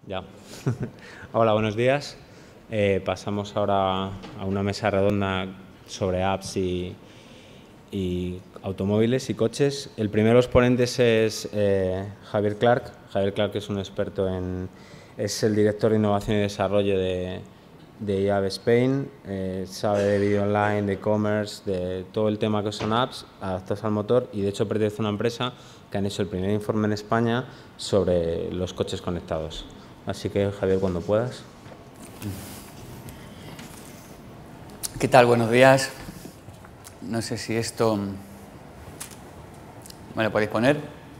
Ya. Hola, buenos días. Pasamos ahora a una mesa redonda sobre apps y automóviles y coches. El primero de los ponentes es Javier Clark. Javier Clark es un experto es el director de innovación y desarrollo de IAB Spain. Sabe de vídeo online, de e-commerce, de todo el tema que son apps adaptados al motor, y de hecho pertenece a una empresa que han hecho el primer informe en España sobre los coches conectados. Así que, Javier, cuando puedas. ¿Qué tal? Buenos días. No sé si esto... ¿Me lo podéis poner?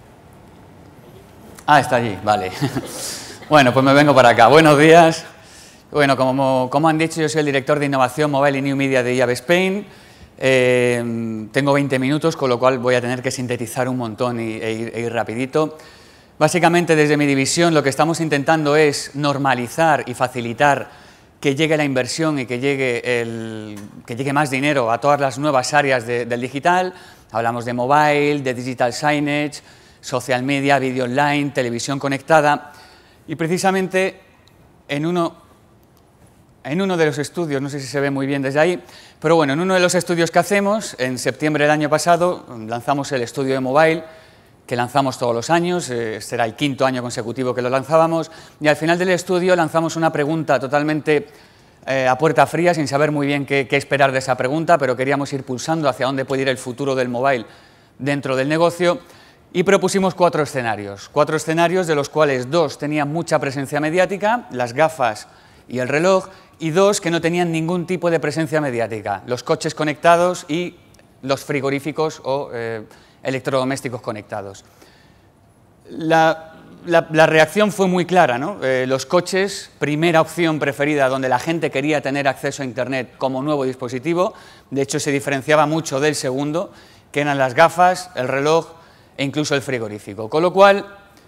Ah, está allí, vale. Bueno, pues me vengo para acá. Buenos días. Bueno, como han dicho, yo soy el director de innovación mobile y new media de IAB Spain. Tengo 20 minutos, con lo cual voy a tener que sintetizar un montón e ir rapidito. Básicamente, desde mi división, lo que estamos intentando es normalizar y facilitar que llegue la inversión y que llegue más dinero a todas las nuevas áreas del digital. Hablamos de mobile, de digital signage, social media, vídeo online, televisión conectada. Y precisamente en uno de los estudios, no sé si se ve muy bien desde ahí, pero bueno, en uno de los estudios que hacemos, en septiembre del año pasado, lanzamos el estudio de mobile, que lanzamos todos los años, será el 5º año consecutivo que lo lanzábamos, y al final del estudio lanzamos una pregunta totalmente a puerta fría, sin saber muy bien qué esperar de esa pregunta, pero queríamos ir pulsando hacia dónde puede ir el futuro del mobile dentro del negocio, y propusimos 4 escenarios de los cuales 2 tenían mucha presencia mediática, las gafas y el reloj, y 2 que no tenían ningún tipo de presencia mediática, los coches conectados y los frigoríficos o electrodomésticos conectados. La reacción fue muy clara, ¿no? Los coches, primera opción preferida, donde la gente quería tener acceso a Internet como nuevo dispositivo. De hecho, se diferenciaba mucho del segundo, que eran las gafas, el reloj e incluso el frigorífico. Con lo cual,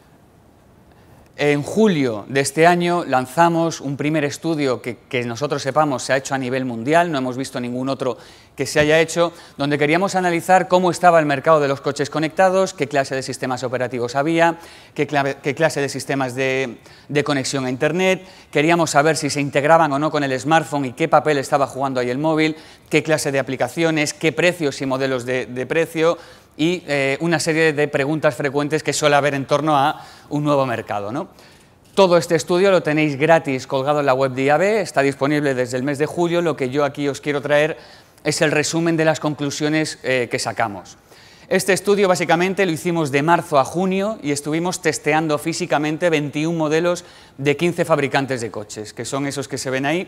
en julio de este año lanzamos un primer estudio que nosotros sepamos se ha hecho a nivel mundial, no hemos visto ningún otro que se haya hecho, donde queríamos analizar cómo estaba el mercado de los coches conectados, qué clase de sistemas operativos había, qué clase de sistemas de conexión a Internet, queríamos saber si se integraban o no con el smartphone y qué papel estaba jugando ahí el móvil, qué clase de aplicaciones, qué precios y modelos de precio, y una serie de preguntas frecuentes que suele haber en torno a un nuevo mercado, ¿no? Todo este estudio lo tenéis gratis colgado en la web de IAB, está disponible desde el mes de julio. Lo que yo aquí os quiero traer es el resumen de las conclusiones que sacamos. Este estudio básicamente lo hicimos de marzo a junio y estuvimos testeando físicamente 21 modelos de 15 fabricantes de coches, que son esos que se ven ahí,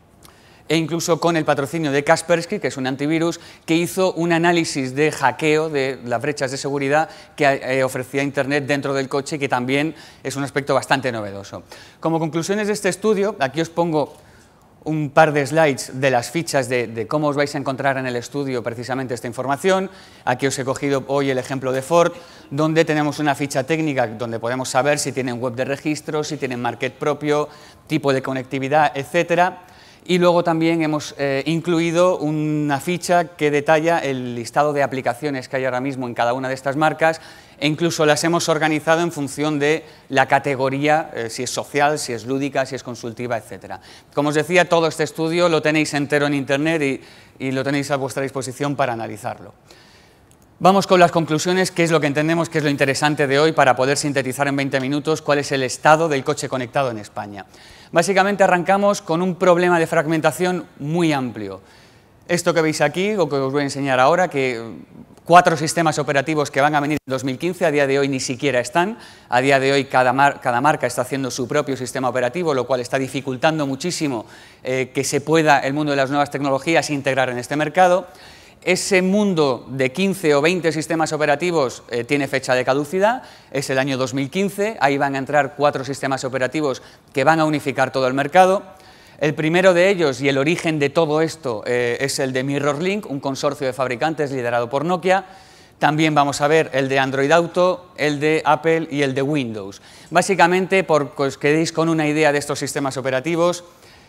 e incluso con el patrocinio de Kaspersky, que es un antivirus, que hizo un análisis de hackeo de las brechas de seguridad que ofrecía Internet dentro del coche, que también es un aspecto bastante novedoso. Como conclusiones de este estudio, aquí os pongo un par de slides de las fichas de cómo os vais a encontrar en el estudio precisamente esta información. Aquí os he cogido hoy el ejemplo de Ford, donde tenemos una ficha técnica donde podemos saber si tienen web de registro, si tienen market propio, tipo de conectividad, etcétera. Y luego también hemos incluido una ficha que detalla el listado de aplicaciones que hay ahora mismo en cada una de estas marcas, e incluso las hemos organizado en función de la categoría, si es social, si es lúdica, si es consultiva, etc. Como os decía, todo este estudio lo tenéis entero en Internet y lo tenéis a vuestra disposición para analizarlo. Vamos con las conclusiones, qué es lo que entendemos que es lo interesante de hoy para poder sintetizar en 20 minutos cuál es el estado del coche conectado en España. Básicamente arrancamos con un problema de fragmentación muy amplio. Esto que veis aquí, o que os voy a enseñar ahora, que 4 sistemas operativos que van a venir en 2015, a día de hoy ni siquiera están. A día de hoy cada marca está haciendo su propio sistema operativo, lo cual está dificultando muchísimo que se pueda el mundo de las nuevas tecnologías integrar en este mercado. Ese mundo de 15 o 20 sistemas operativos tiene fecha de caducidad, es el año 2015, ahí van a entrar 4 sistemas operativos que van a unificar todo el mercado. El primero de ellos y el origen de todo esto es el de MirrorLink, un consorcio de fabricantes liderado por Nokia. También vamos a ver el de Android Auto, el de Apple y el de Windows. Básicamente, por que os quedéis con una idea de estos sistemas operativos,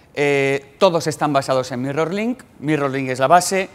todos están basados en MirrorLink. MirrorLink es la base.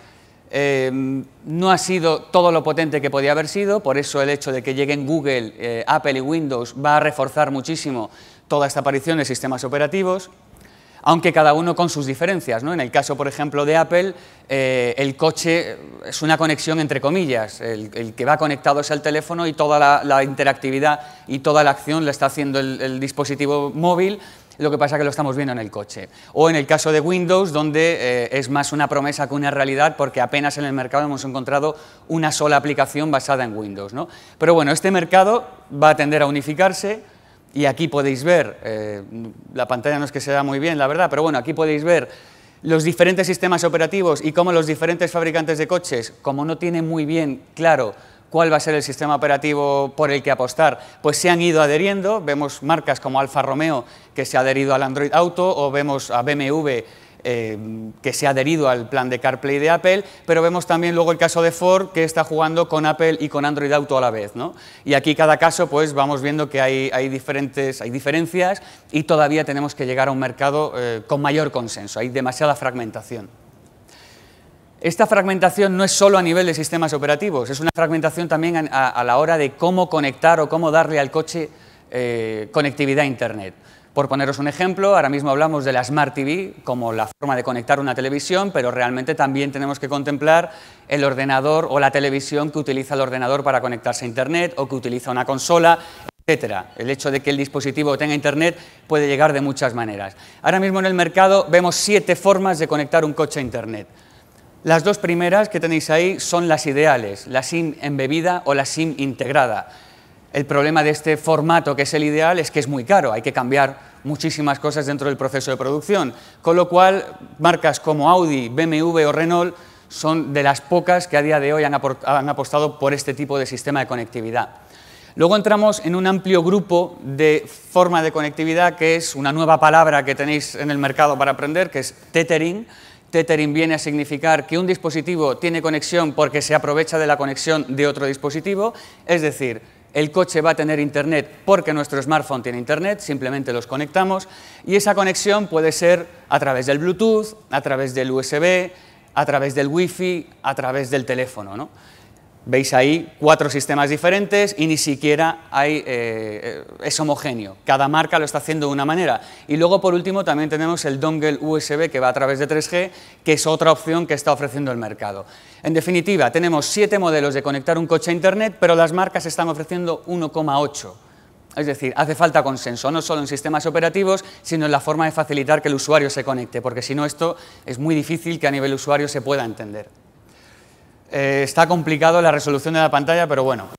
No ha sido todo lo potente que podía haber sido, por eso el hecho de que lleguen Google, Apple y Windows va a reforzar muchísimo toda esta aparición de sistemas operativos, aunque cada uno con sus diferencias, ¿no? En el caso, por ejemplo, de Apple, el coche es una conexión entre comillas, el que va conectado es el teléfono y toda la interactividad y toda la acción la está haciendo el dispositivo móvil, lo que pasa es que lo estamos viendo en el coche. O en el caso de Windows, donde es más una promesa que una realidad, porque apenas en el mercado hemos encontrado una sola aplicación basada en Windows, ¿no? Pero bueno, este mercado va a tender a unificarse. Y aquí podéis ver, la pantalla no es que se vea muy bien, la verdad, pero bueno, aquí podéis ver los diferentes sistemas operativos y cómo los diferentes fabricantes de coches, como no tienen muy bien claro cuál va a ser el sistema operativo por el que apostar, pues se han ido adheriendo. Vemos marcas como Alfa Romeo que se ha adherido al Android Auto, o vemos a BMW que se ha adherido al plan de CarPlay de Apple, pero vemos también luego el caso de Ford, que está jugando con Apple y con Android Auto a la vez, ¿no? Y aquí cada caso pues vamos viendo que hay diferencias y todavía tenemos que llegar a un mercado con mayor consenso, hay demasiada fragmentación. Esta fragmentación no es solo a nivel de sistemas operativos, es una fragmentación también a la hora de cómo conectar o cómo darle al coche conectividad a Internet. Por poneros un ejemplo, ahora mismo hablamos de la Smart TV como la forma de conectar una televisión, pero realmente también tenemos que contemplar el ordenador o la televisión que utiliza el ordenador para conectarse a Internet o que utiliza una consola, etcétera. El hecho de que el dispositivo tenga Internet puede llegar de muchas maneras. Ahora mismo en el mercado vemos 7 formas de conectar un coche a Internet. Las 2 primeras que tenéis ahí son las ideales, la SIM embebida o la SIM integrada. El problema de este formato, que es el ideal, es que es muy caro, hay que cambiar muchísimas cosas dentro del proceso de producción, con lo cual marcas como Audi, BMW o Renault son de las pocas que a día de hoy han apostado por este tipo de sistema de conectividad. Luego entramos en un amplio grupo de forma de conectividad, que es una nueva palabra que tenéis en el mercado para aprender, que es tethering. Tethering viene a significar que un dispositivo tiene conexión porque se aprovecha de la conexión de otro dispositivo, es decir, el coche va a tener Internet porque nuestro smartphone tiene Internet, simplemente los conectamos, y esa conexión puede ser a través del Bluetooth, a través del USB, a través del Wi-Fi, a través del teléfono, ¿no? Veis ahí 4 sistemas diferentes y ni siquiera es homogéneo. Cada marca lo está haciendo de una manera. Y luego, por último, también tenemos el dongle USB que va a través de 3G, que es otra opción que está ofreciendo el mercado. En definitiva, tenemos 7 modelos de conectar un coche a Internet, pero las marcas están ofreciendo 1,8. Es decir, hace falta consenso, no solo en sistemas operativos, sino en la forma de facilitar que el usuario se conecte, porque si no, esto es muy difícil que a nivel usuario se pueda entender. Está complicado la resolución de la pantalla, pero bueno,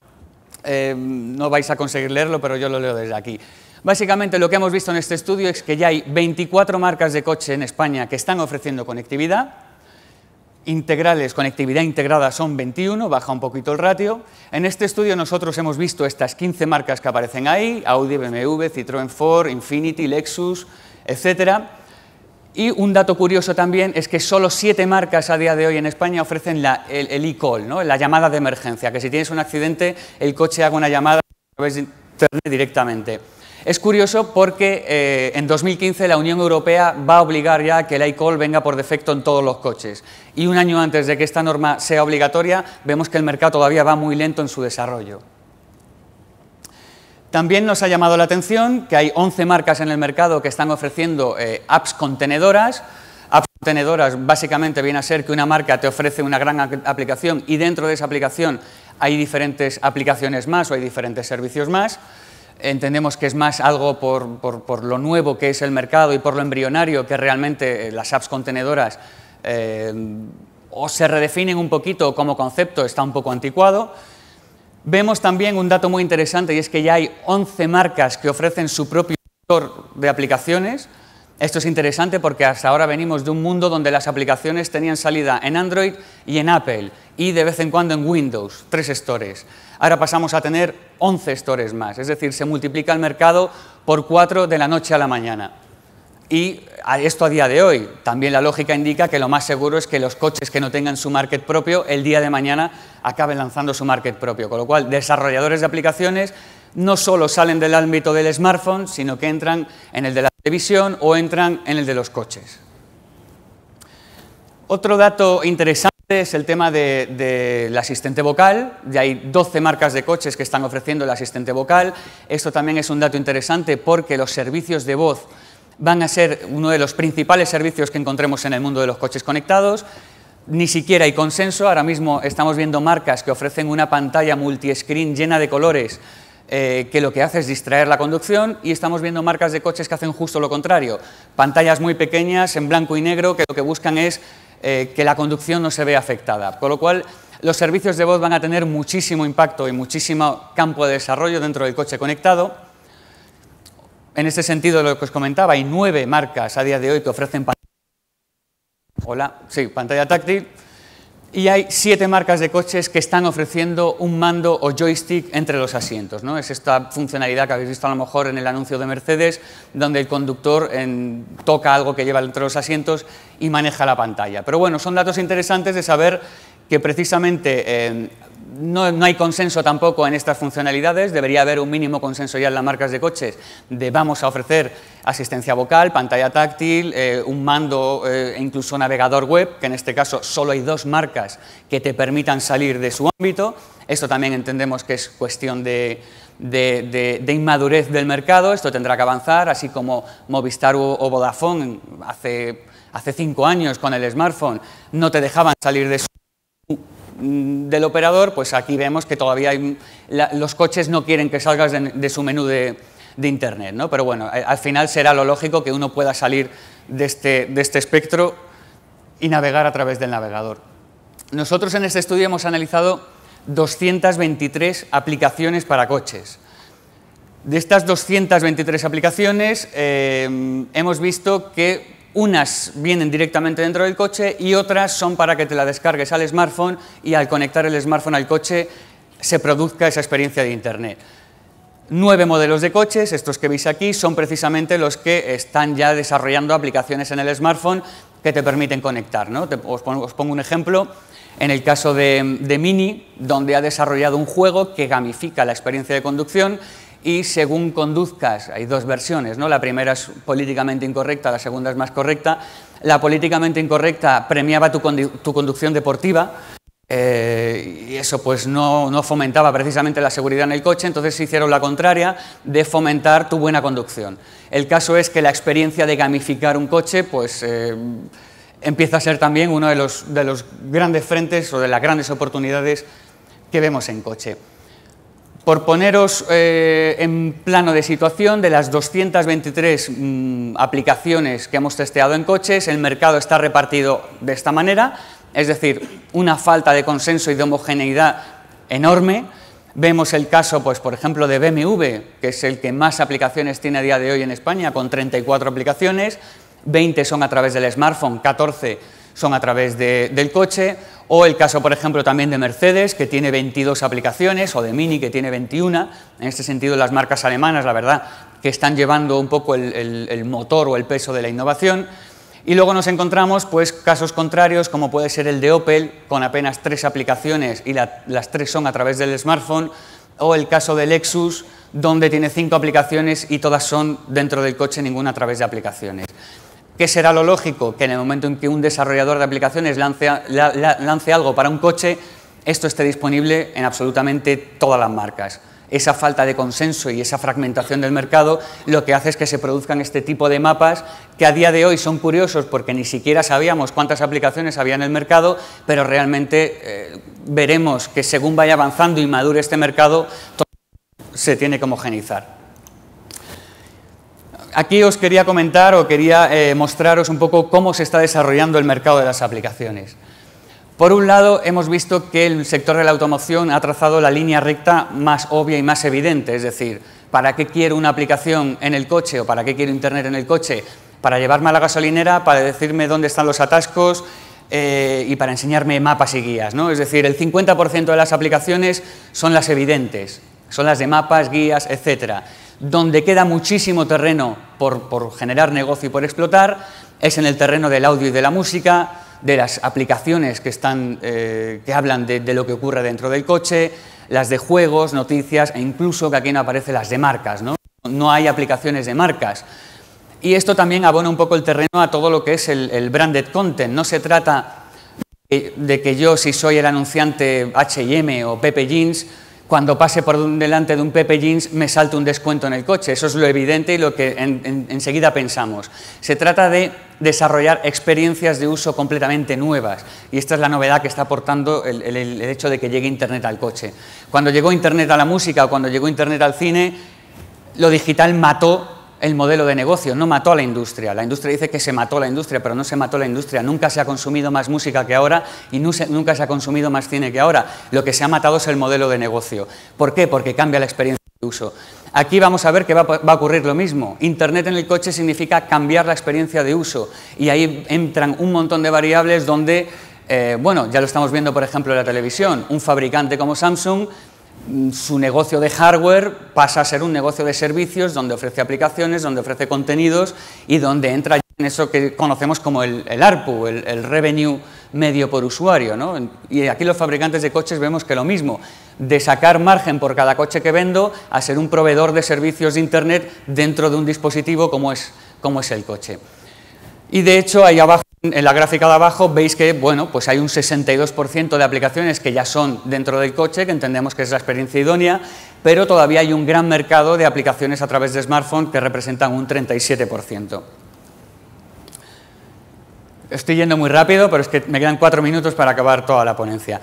no vais a conseguir leerlo, pero yo lo leo desde aquí. Básicamente lo que hemos visto en este estudio es que ya hay 24 marcas de coche en España que están ofreciendo conectividad. Integrales, conectividad integrada son 21, baja un poquito el ratio. En este estudio nosotros hemos visto estas 15 marcas que aparecen ahí, Audi, BMW, Citroën, Ford, Infiniti, Lexus, etcétera. Y un dato curioso también es que solo 7 marcas a día de hoy en España ofrecen el e-call, ¿no? La llamada de emergencia, que si tienes un accidente el coche haga una llamada a través de Internet directamente. Es curioso porque en 2015 la Unión Europea va a obligar ya a que el e-call venga por defecto en todos los coches. Y un año antes de que esta norma sea obligatoria, vemos que el mercado todavía va muy lento en su desarrollo. También nos ha llamado la atención que hay 11 marcas en el mercado que están ofreciendo apps contenedoras. Apps contenedoras básicamente viene a ser que una marca te ofrece una gran aplicación y dentro de esa aplicación hay diferentes aplicaciones más o hay diferentes servicios más. Entendemos que es más algo por lo nuevo que es el mercado y por lo embrionario que realmente las apps contenedoras o se redefinen un poquito como concepto, está un poco anticuado. Vemos también un dato muy interesante y es que ya hay 11 marcas que ofrecen su propio gestor de aplicaciones. Esto es interesante porque hasta ahora venimos de un mundo donde las aplicaciones tenían salida en Android y en Apple y de vez en cuando en Windows, 3 stores. Ahora pasamos a tener 11 stores más, es decir, se multiplica el mercado por 4 de la noche a la mañana. Y esto a día de hoy, también la lógica indica que lo más seguro es que los coches que no tengan su market propio, el día de mañana acaben lanzando su market propio, con lo cual desarrolladores de aplicaciones no solo salen del ámbito del smartphone, sino que entran en el de la televisión o entran en el de los coches. Otro dato interesante es el tema del asistente vocal. Ya hay 12 marcas de coches que están ofreciendo el asistente vocal. Esto también es un dato interesante porque los servicios de voz van a ser uno de los principales servicios que encontremos en el mundo de los coches conectados. Ni siquiera hay consenso. Ahora mismo estamos viendo marcas que ofrecen una pantalla multiscreen llena de colores que lo que hace es distraer la conducción, y estamos viendo marcas de coches que hacen justo lo contrario. Pantallas muy pequeñas, en blanco y negro, que lo que buscan es que la conducción no se vea afectada. Con lo cual, los servicios de voz van a tener muchísimo impacto y muchísimo campo de desarrollo dentro del coche conectado. En este sentido, lo que os comentaba, hay 9 marcas a día de hoy que ofrecen pantalla táctil, y hay 7 marcas de coches que están ofreciendo un mando o joystick entre los asientos, ¿no? Es esta funcionalidad que habéis visto a lo mejor en el anuncio de Mercedes, donde el conductor toca algo que lleva entre los asientos y maneja la pantalla. Pero bueno, son datos interesantes de saber que precisamente no hay consenso tampoco en estas funcionalidades. Debería haber un mínimo consenso ya en las marcas de coches de vamos a ofrecer asistencia vocal, pantalla táctil, un mando e incluso navegador web, que en este caso solo hay 2 marcas que te permitan salir de su ámbito. Esto también entendemos que es cuestión de inmadurez del mercado. Esto tendrá que avanzar, así como Movistar o Vodafone hace 5 años con el smartphone no te dejaban salir del operador, pues aquí vemos que todavía los coches no quieren que salgas de su menú de Internet, ¿no? Pero bueno, al final será lo lógico que uno pueda salir de este espectro y navegar a través del navegador. Nosotros en este estudio hemos analizado 223 aplicaciones para coches. De estas 223 aplicaciones hemos visto que unas vienen directamente dentro del coche y otras son para que te la descargues al smartphone y al conectar el smartphone al coche se produzca esa experiencia de Internet. 9 modelos de coches, estos que veis aquí, son precisamente los que están ya desarrollando aplicaciones en el smartphone que te permiten conectar, ¿no? Os pongo un ejemplo. En el caso de Mini, donde ha desarrollado un juego que gamifica la experiencia de conducción, y según conduzcas, hay 2 versiones, ¿no? La primera es políticamente incorrecta, la segunda es más correcta. La políticamente incorrecta premiaba tu conducción deportiva, y eso pues no fomentaba precisamente la seguridad en el coche, entonces hicieron la contraria, de fomentar tu buena conducción. El caso es que la experiencia de gamificar un coche pues empieza a ser también uno de los grandes frentes o de las grandes oportunidades que vemos en coche. Por poneros en plano de situación, de las 223 aplicaciones que hemos testeado en coches, el mercado está repartido de esta manera, es decir, una falta de consenso y de homogeneidad enorme. Vemos el caso, pues, por ejemplo, de BMW, que es el que más aplicaciones tiene a día de hoy en España, con 34 aplicaciones, 20 son a través del smartphone, 14 son a través del coche. O el caso, por ejemplo, también de Mercedes, que tiene 22 aplicaciones, o de Mini, que tiene 21. En este sentido, las marcas alemanas, la verdad, que están llevando un poco el motor o el peso de la innovación. Y luego nos encontramos pues, casos contrarios, como puede ser el de Opel, con apenas 3 aplicaciones y las 3 son a través del smartphone, o el caso de Lexus, donde tiene 5 aplicaciones y todas son dentro del coche, ninguna a través de aplicaciones. ¿Qué será lo lógico? Que en el momento en que un desarrollador de aplicaciones lance algo para un coche, esto esté disponible en absolutamente todas las marcas. Esa falta de consenso y esa fragmentación del mercado lo que hace es que se produzcan este tipo de mapas que a día de hoy son curiosos porque ni siquiera sabíamos cuántas aplicaciones había en el mercado, pero realmente veremos que según vaya avanzando y madure este mercado, se tiene que homogeneizar. Aquí os quería comentar o quería mostraros un poco cómo se está desarrollando el mercado de las aplicaciones. Por un lado, hemos visto que el sector de la automoción ha trazado la línea recta más obvia y más evidente, es decir, ¿para qué quiero una aplicación en el coche o para qué quiero Internet en el coche? Para llevarme a la gasolinera, para decirme dónde están los atascos y para enseñarme mapas y guías, ¿no? Es decir, el 50% de las aplicaciones son las evidentes, son las de mapas, guías, etcétera. Donde queda muchísimo terreno por generar negocio y por explotar es en el terreno del audio y de la música, de las aplicaciones que hablan de lo que ocurre dentro del coche, las de juegos, noticias e incluso que aquí no aparecen las de marcas, ¿no? No hay aplicaciones de marcas. Y esto también abona un poco el terreno a todo lo que es el branded content. No se trata de que yo, si soy el anunciante H&M o Pepe Jeans, cuando pase por delante de un Pepe Jeans me salte un descuento en el coche. Eso es lo evidente y lo que enseguida pensamos. Se trata de desarrollar experiencias de uso completamente nuevas, y esta es la novedad que está aportando el hecho de que llegue Internet al coche. Cuando llegó Internet a la música o cuando llegó Internet al cine, lo digital mató el modelo de negocio, no mató a la industria. La industria dice que se mató la industria, pero no se mató la industria. Nunca se ha consumido más música que ahora y nunca se ha consumido más cine que ahora. Lo que se ha matado es el modelo de negocio. ¿Por qué? Porque cambia la experiencia de uso. Aquí vamos a ver que va a ocurrir lo mismo. Internet en el coche significa cambiar la experiencia de uso, y ahí entran un montón de variables donde, bueno, ya lo estamos viendo por ejemplo en la televisión. Un fabricante como Samsung, su negocio de hardware pasa a ser un negocio de servicios donde ofrece aplicaciones, donde ofrece contenidos y donde entra en eso que conocemos como el ARPU, el revenue medio por usuario, ¿no? Y aquí los fabricantes de coches vemos que lo mismo, de sacar margen por cada coche que vendo a ser un proveedor de servicios de Internet dentro de un dispositivo como es el coche. Y de hecho, ahí abajo, en la gráfica de abajo, veis que, bueno, pues hay un 62% de aplicaciones que ya son dentro del coche, que entendemos que es la experiencia idónea, pero todavía hay un gran mercado de aplicaciones a través de smartphone que representan un 37%. Estoy yendo muy rápido, pero es que me quedan 4 minutos para acabar toda la ponencia.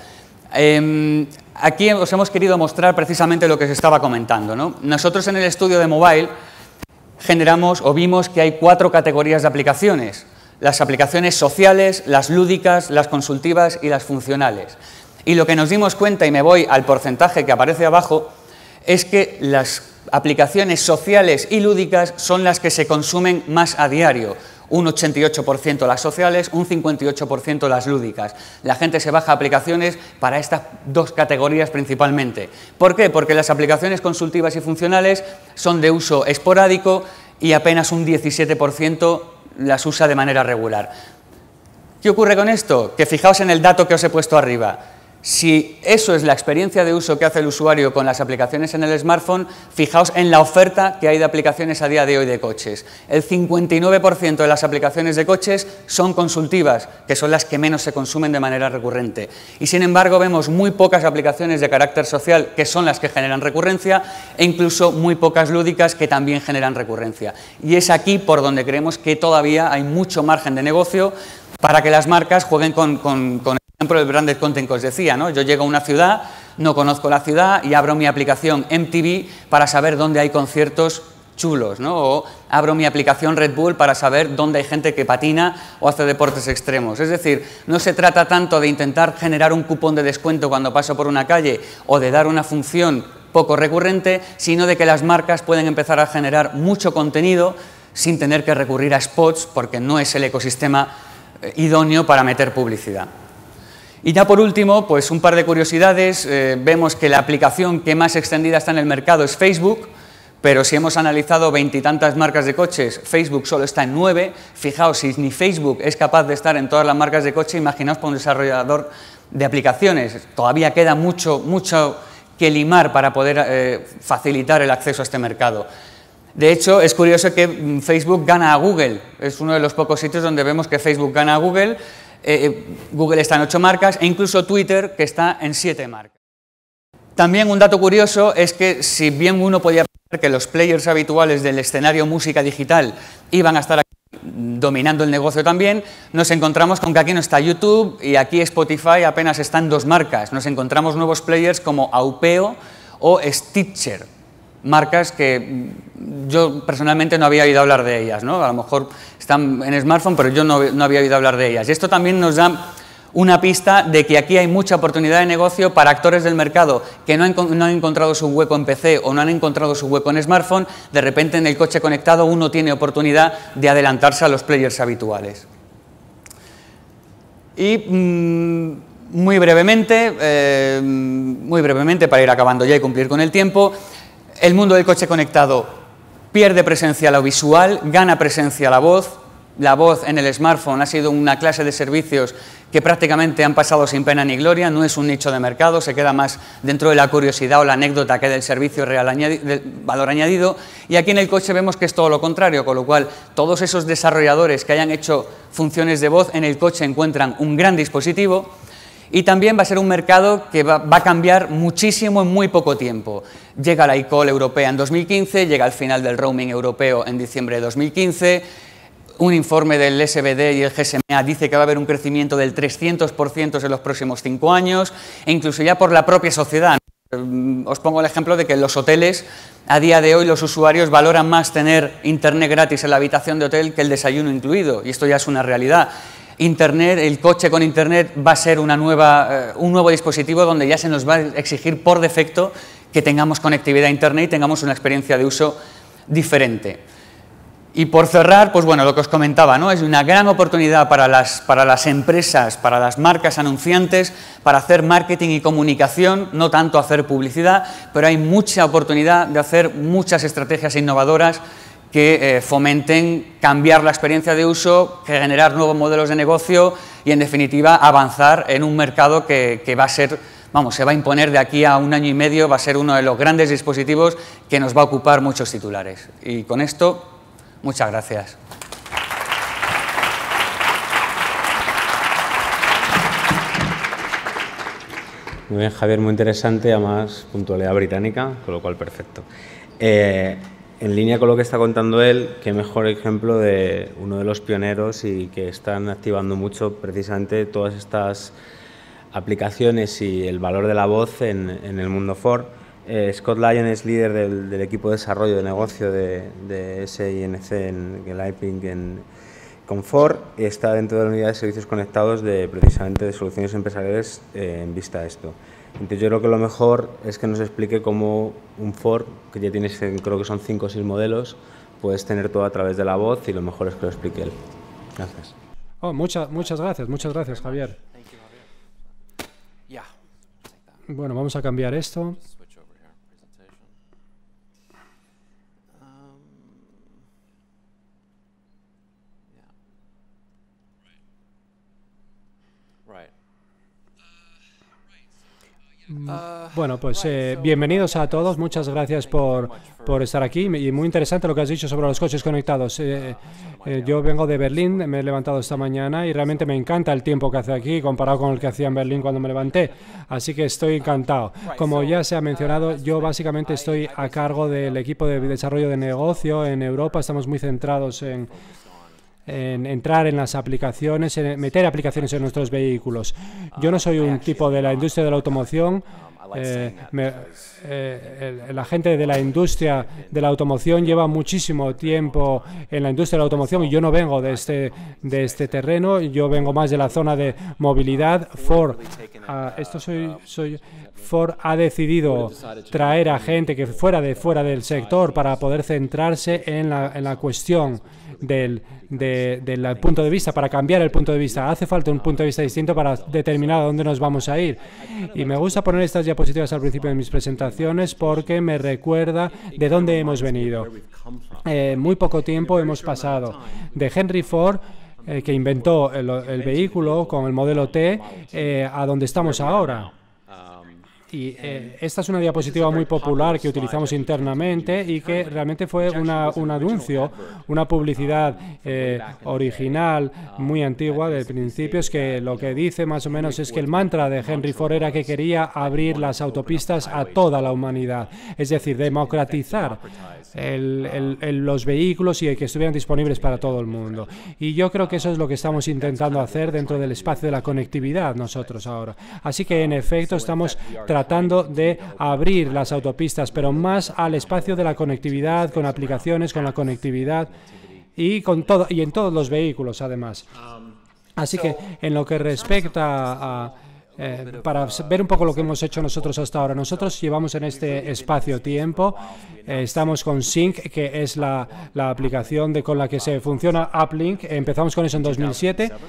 Aquí os hemos querido mostrar precisamente lo que se estaba comentando, ¿no? Nosotros en el estudio de mobile generamos o vimos que hay 4 categorías de aplicaciones: las aplicaciones sociales, las lúdicas, las consultivas y las funcionales. Y lo que nos dimos cuenta, y me voy al porcentaje que aparece abajo, es que las aplicaciones sociales y lúdicas son las que se consumen más a diario. Un 88% las sociales, un 58% las lúdicas. La gente se baja aplicaciones para estas 2 categorías principalmente. ¿Por qué? Porque las aplicaciones consultivas y funcionales son de uso esporádico y apenas un 17% las usa de manera regular. ¿Qué ocurre con esto? Que fijaos en el dato que os he puesto arriba. Si eso es la experiencia de uso que hace el usuario con las aplicaciones en el smartphone, fijaos en la oferta que hay de aplicaciones a día de hoy de coches. El 59% de las aplicaciones de coches son consultivas, que son las que menos se consumen de manera recurrente. Y sin embargo vemos muy pocas aplicaciones de carácter social, que son las que generan recurrencia, e incluso muy pocas lúdicas, que también generan recurrencia. Y es aquí por donde creemos que todavía hay mucho margen de negocio para que las marcas jueguen con por ejemplo, el branded content que os decía, ¿no? Yo llego a una ciudad, no conozco la ciudad y abro mi aplicación MTV para saber dónde hay conciertos chulos, ¿no? O abro mi aplicación Red Bull para saber dónde hay gente que patina o hace deportes extremos. Es decir, no se trata tanto de intentar generar un cupón de descuento cuando paso por una calle o de dar una función poco recurrente, sino de que las marcas pueden empezar a generar mucho contenido sin tener que recurrir a spots, porque no es el ecosistema idóneo para meter publicidad. Y ya por último, pues un par de curiosidades. Vemos que la aplicación que más extendida está en el mercado es Facebook, pero si hemos analizado 20 y tantas marcas de coches, Facebook solo está en 9. Fijaos, si ni Facebook es capaz de estar en todas las marcas de coche, imaginaos para un desarrollador de aplicaciones. Todavía queda mucho que limar para poder facilitar el acceso a este mercado. De hecho, es curioso que Facebook gana a Google. Es uno de los pocos sitios donde vemos que Facebook gana a Google. Google está en 8 marcas e incluso Twitter, que está en 7 marcas. También un dato curioso es que, si bien uno podía pensar que los players habituales del escenario música digital iban a estar aquí dominando el negocio también, nos encontramos con que aquí no está YouTube y aquí Spotify apenas están 2 marcas. Nos encontramos nuevos players como Aupeo o Stitcher, marcas que yo personalmente no había oído hablar de ellas, ¿no? A lo mejor están en smartphone, pero yo no había oído hablar de ellas. Y esto también nos da una pista de que aquí hay mucha oportunidad de negocio para actores del mercado que no han encontrado su hueco en PC o no han encontrado su hueco en smartphone. De repente en el coche conectado uno tiene oportunidad de adelantarse a los players habituales. Y muy brevemente, para ir acabando ya y cumplir con el tiempo, el mundo del coche conectado pierde presencia lo visual, gana presencia la voz. La voz en el smartphone ha sido una clase de servicios que prácticamente han pasado sin pena ni gloria, no es un nicho de mercado, se queda más dentro de la curiosidad o la anécdota que del servicio real del valor añadido, y aquí en el coche vemos que es todo lo contrario, con lo cual todos esos desarrolladores que hayan hecho funciones de voz en el coche encuentran un gran dispositivo. Y también va a ser un mercado que va a cambiar muchísimo en muy poco tiempo. Llega la eCall europea en 2015, llega el final del roaming europeo en diciembre de 2015, un informe del SBD y el GSMA dice que va a haber un crecimiento del 300% en los próximos 5 años, e incluso ya por la propia sociedad. Os pongo el ejemplo de que en los hoteles, a día de hoy, los usuarios valoran más tener internet gratis en la habitación de hotel que el desayuno incluido, y esto ya es una realidad. Internet, el coche con Internet va a ser un nuevo dispositivo donde ya se nos va a exigir por defecto que tengamos conectividad a Internet y tengamos una experiencia de uso diferente. Y por cerrar, pues bueno, lo que os comentaba, ¿no? Es una gran oportunidad para las empresas, para las marcas anunciantes, para hacer marketing y comunicación, no tanto hacer publicidad, pero hay mucha oportunidad de hacer muchas estrategias innovadoras que fomenten cambiar la experiencia de uso, generar nuevos modelos de negocio y, en definitiva, avanzar en un mercado que va a ser, vamos, se va a imponer de aquí a 1 año y medio, va a ser uno de los grandes dispositivos que nos va a ocupar muchos titulares. Y con esto, muchas gracias. Muy bien, Javier, muy interesante, además puntualidad británica, con lo cual perfecto. En línea con lo que está contando él, qué mejor ejemplo de uno de los pioneros y que están activando mucho precisamente todas estas aplicaciones y el valor de la voz en el mundo Ford. Scott Lyon es líder del equipo de desarrollo de negocio de SINC en el iPink con Ford, y está dentro de la unidad de servicios conectados precisamente de soluciones empresariales en vista a esto. Entonces yo creo que lo mejor es que nos explique cómo un Ford, que ya tienes, creo que son 5 o 6 modelos, puedes tener todo a través de la voz, y lo mejor es que lo explique él. Gracias. Oh, muchas gracias, Javier. Bueno, vamos a cambiar esto. Bueno, pues bienvenidos a todos, muchas gracias por estar aquí, y muy interesante lo que has dicho sobre los coches conectados. Yo vengo de Berlín, me he levantado esta mañana y realmente me encanta el tiempo que hace aquí comparado con el que hacía en Berlín cuando me levanté, así que estoy encantado. Como ya se ha mencionado, yo básicamente estoy a cargo del equipo de desarrollo de negocio en Europa. Estamos muy centrados en entrar en las aplicaciones, en meter aplicaciones en nuestros vehículos. Yo no soy un tipo de la industria de la automoción. La gente de la industria de la automoción lleva muchísimo tiempo en la industria de la automoción, y yo no vengo de este terreno. Yo vengo más de la zona de movilidad. Ford ha decidido traer a gente que fuera del sector para poder centrarse en la cuestión del punto de vista, para cambiar el punto de vista. Hace falta un punto de vista distinto para determinar a dónde nos vamos a ir. Y me gusta poner estas diapositivas al principio de mis presentaciones porque me recuerda de dónde hemos venido. Muy poco tiempo hemos pasado de Henry Ford, que inventó el vehículo con el modelo T, a donde estamos ahora. Y esta es una diapositiva muy popular que utilizamos internamente y que realmente fue un anuncio, una publicidad original, muy antigua, de principios, que lo que dice más o menos es que el mantra de Henry Ford era que quería abrir las autopistas a toda la humanidad, es decir, democratizar los vehículos y que estuvieran disponibles para todo el mundo. Y yo creo que eso es lo que estamos intentando hacer dentro del espacio de la conectividad nosotros ahora. Así que, en efecto, estamos tratando de abrir las autopistas, pero más al espacio de la conectividad, con aplicaciones, con la conectividad y en todos los vehículos, además. Así que, en lo que respecta para ver un poco lo que hemos hecho nosotros hasta ahora, nosotros llevamos en este espacio-tiempo, estamos con Sync, que es la aplicación con la que se funciona Uplink. Empezamos con eso en 2007.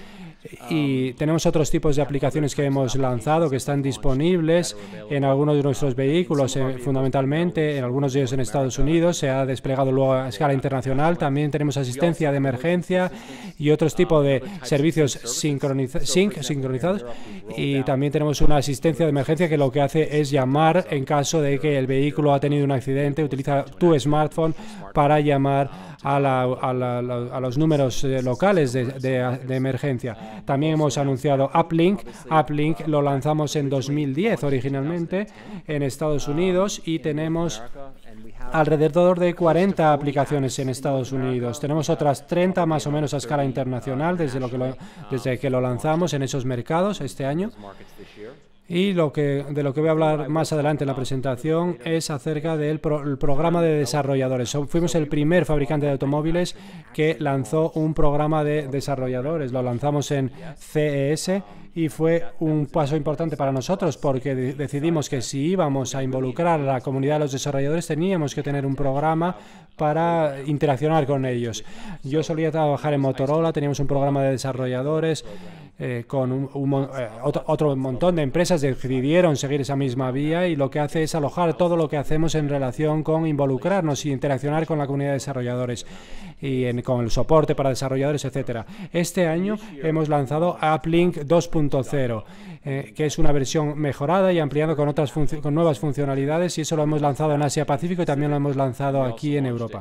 Y tenemos otros tipos de aplicaciones que hemos lanzado que están disponibles en algunos de nuestros vehículos, fundamentalmente en algunos de ellos en Estados Unidos. Se ha desplegado luego a escala internacional. También tenemos asistencia de emergencia y otros tipos de servicios sincronizados. Y también tenemos una asistencia de emergencia que lo que hace es llamar en caso de que el vehículo ha tenido un accidente. Utiliza tu smartphone para llamar a los números locales de emergencia. También hemos anunciado Uplink. Uplink lo lanzamos en 2010 originalmente en Estados Unidos y tenemos alrededor de 40 aplicaciones en Estados Unidos. Tenemos otras 30 más o menos a escala internacional desde que lo lanzamos en esos mercados este año. Y de lo que voy a hablar más adelante en la presentación es acerca del programa de desarrolladores. Fuimos el primer fabricante de automóviles que lanzó un programa de desarrolladores. Lo lanzamos en CES y fue un paso importante para nosotros porque decidimos que si íbamos a involucrar a la comunidad de los desarrolladores teníamos que tener un programa para interaccionar con ellos. Yo solía trabajar en Motorola, teníamos un programa de desarrolladores con otro montón de empresas decidieron seguir esa misma vía y lo que hace es alojar todo lo que hacemos en relación con involucrarnos y interaccionar con la comunidad de desarrolladores y con el soporte para desarrolladores, etcétera. Este año hemos lanzado Uplink 2.0, que es una versión mejorada y ampliada con nuevas funcionalidades, y eso lo hemos lanzado en Asia Pacífico y también lo hemos lanzado aquí en Europa.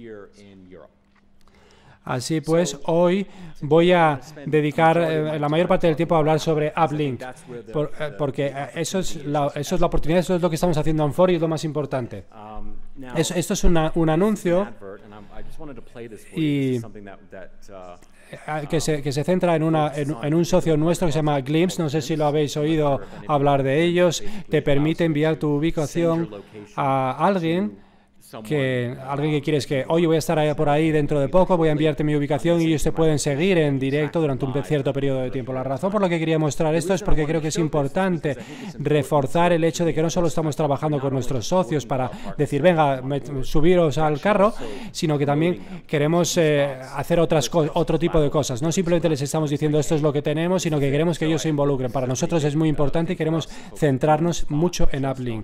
Así pues, hoy voy a dedicar la mayor parte del tiempo a hablar sobre Uplink, porque eso es la oportunidad, eso es lo que estamos haciendo en Ford y es lo más importante. Esto es un anuncio y que se centra en un socio nuestro que se llama Glimpse. No sé si lo habéis oído hablar de ellos. Te permite enviar tu ubicación a alguien que quieres que, oye, voy a estar por ahí dentro de poco, voy a enviarte mi ubicación y ellos te pueden seguir en directo durante un cierto periodo de tiempo. La razón por la que quería mostrar esto es porque creo que es importante reforzar el hecho de que no solo estamos trabajando con nuestros socios para decir, venga, subiros al carro, sino que también queremos hacer otro tipo de cosas. No simplemente les estamos diciendo esto es lo que tenemos, sino que queremos que ellos se involucren. Para nosotros es muy importante y queremos centrarnos mucho en Uplink.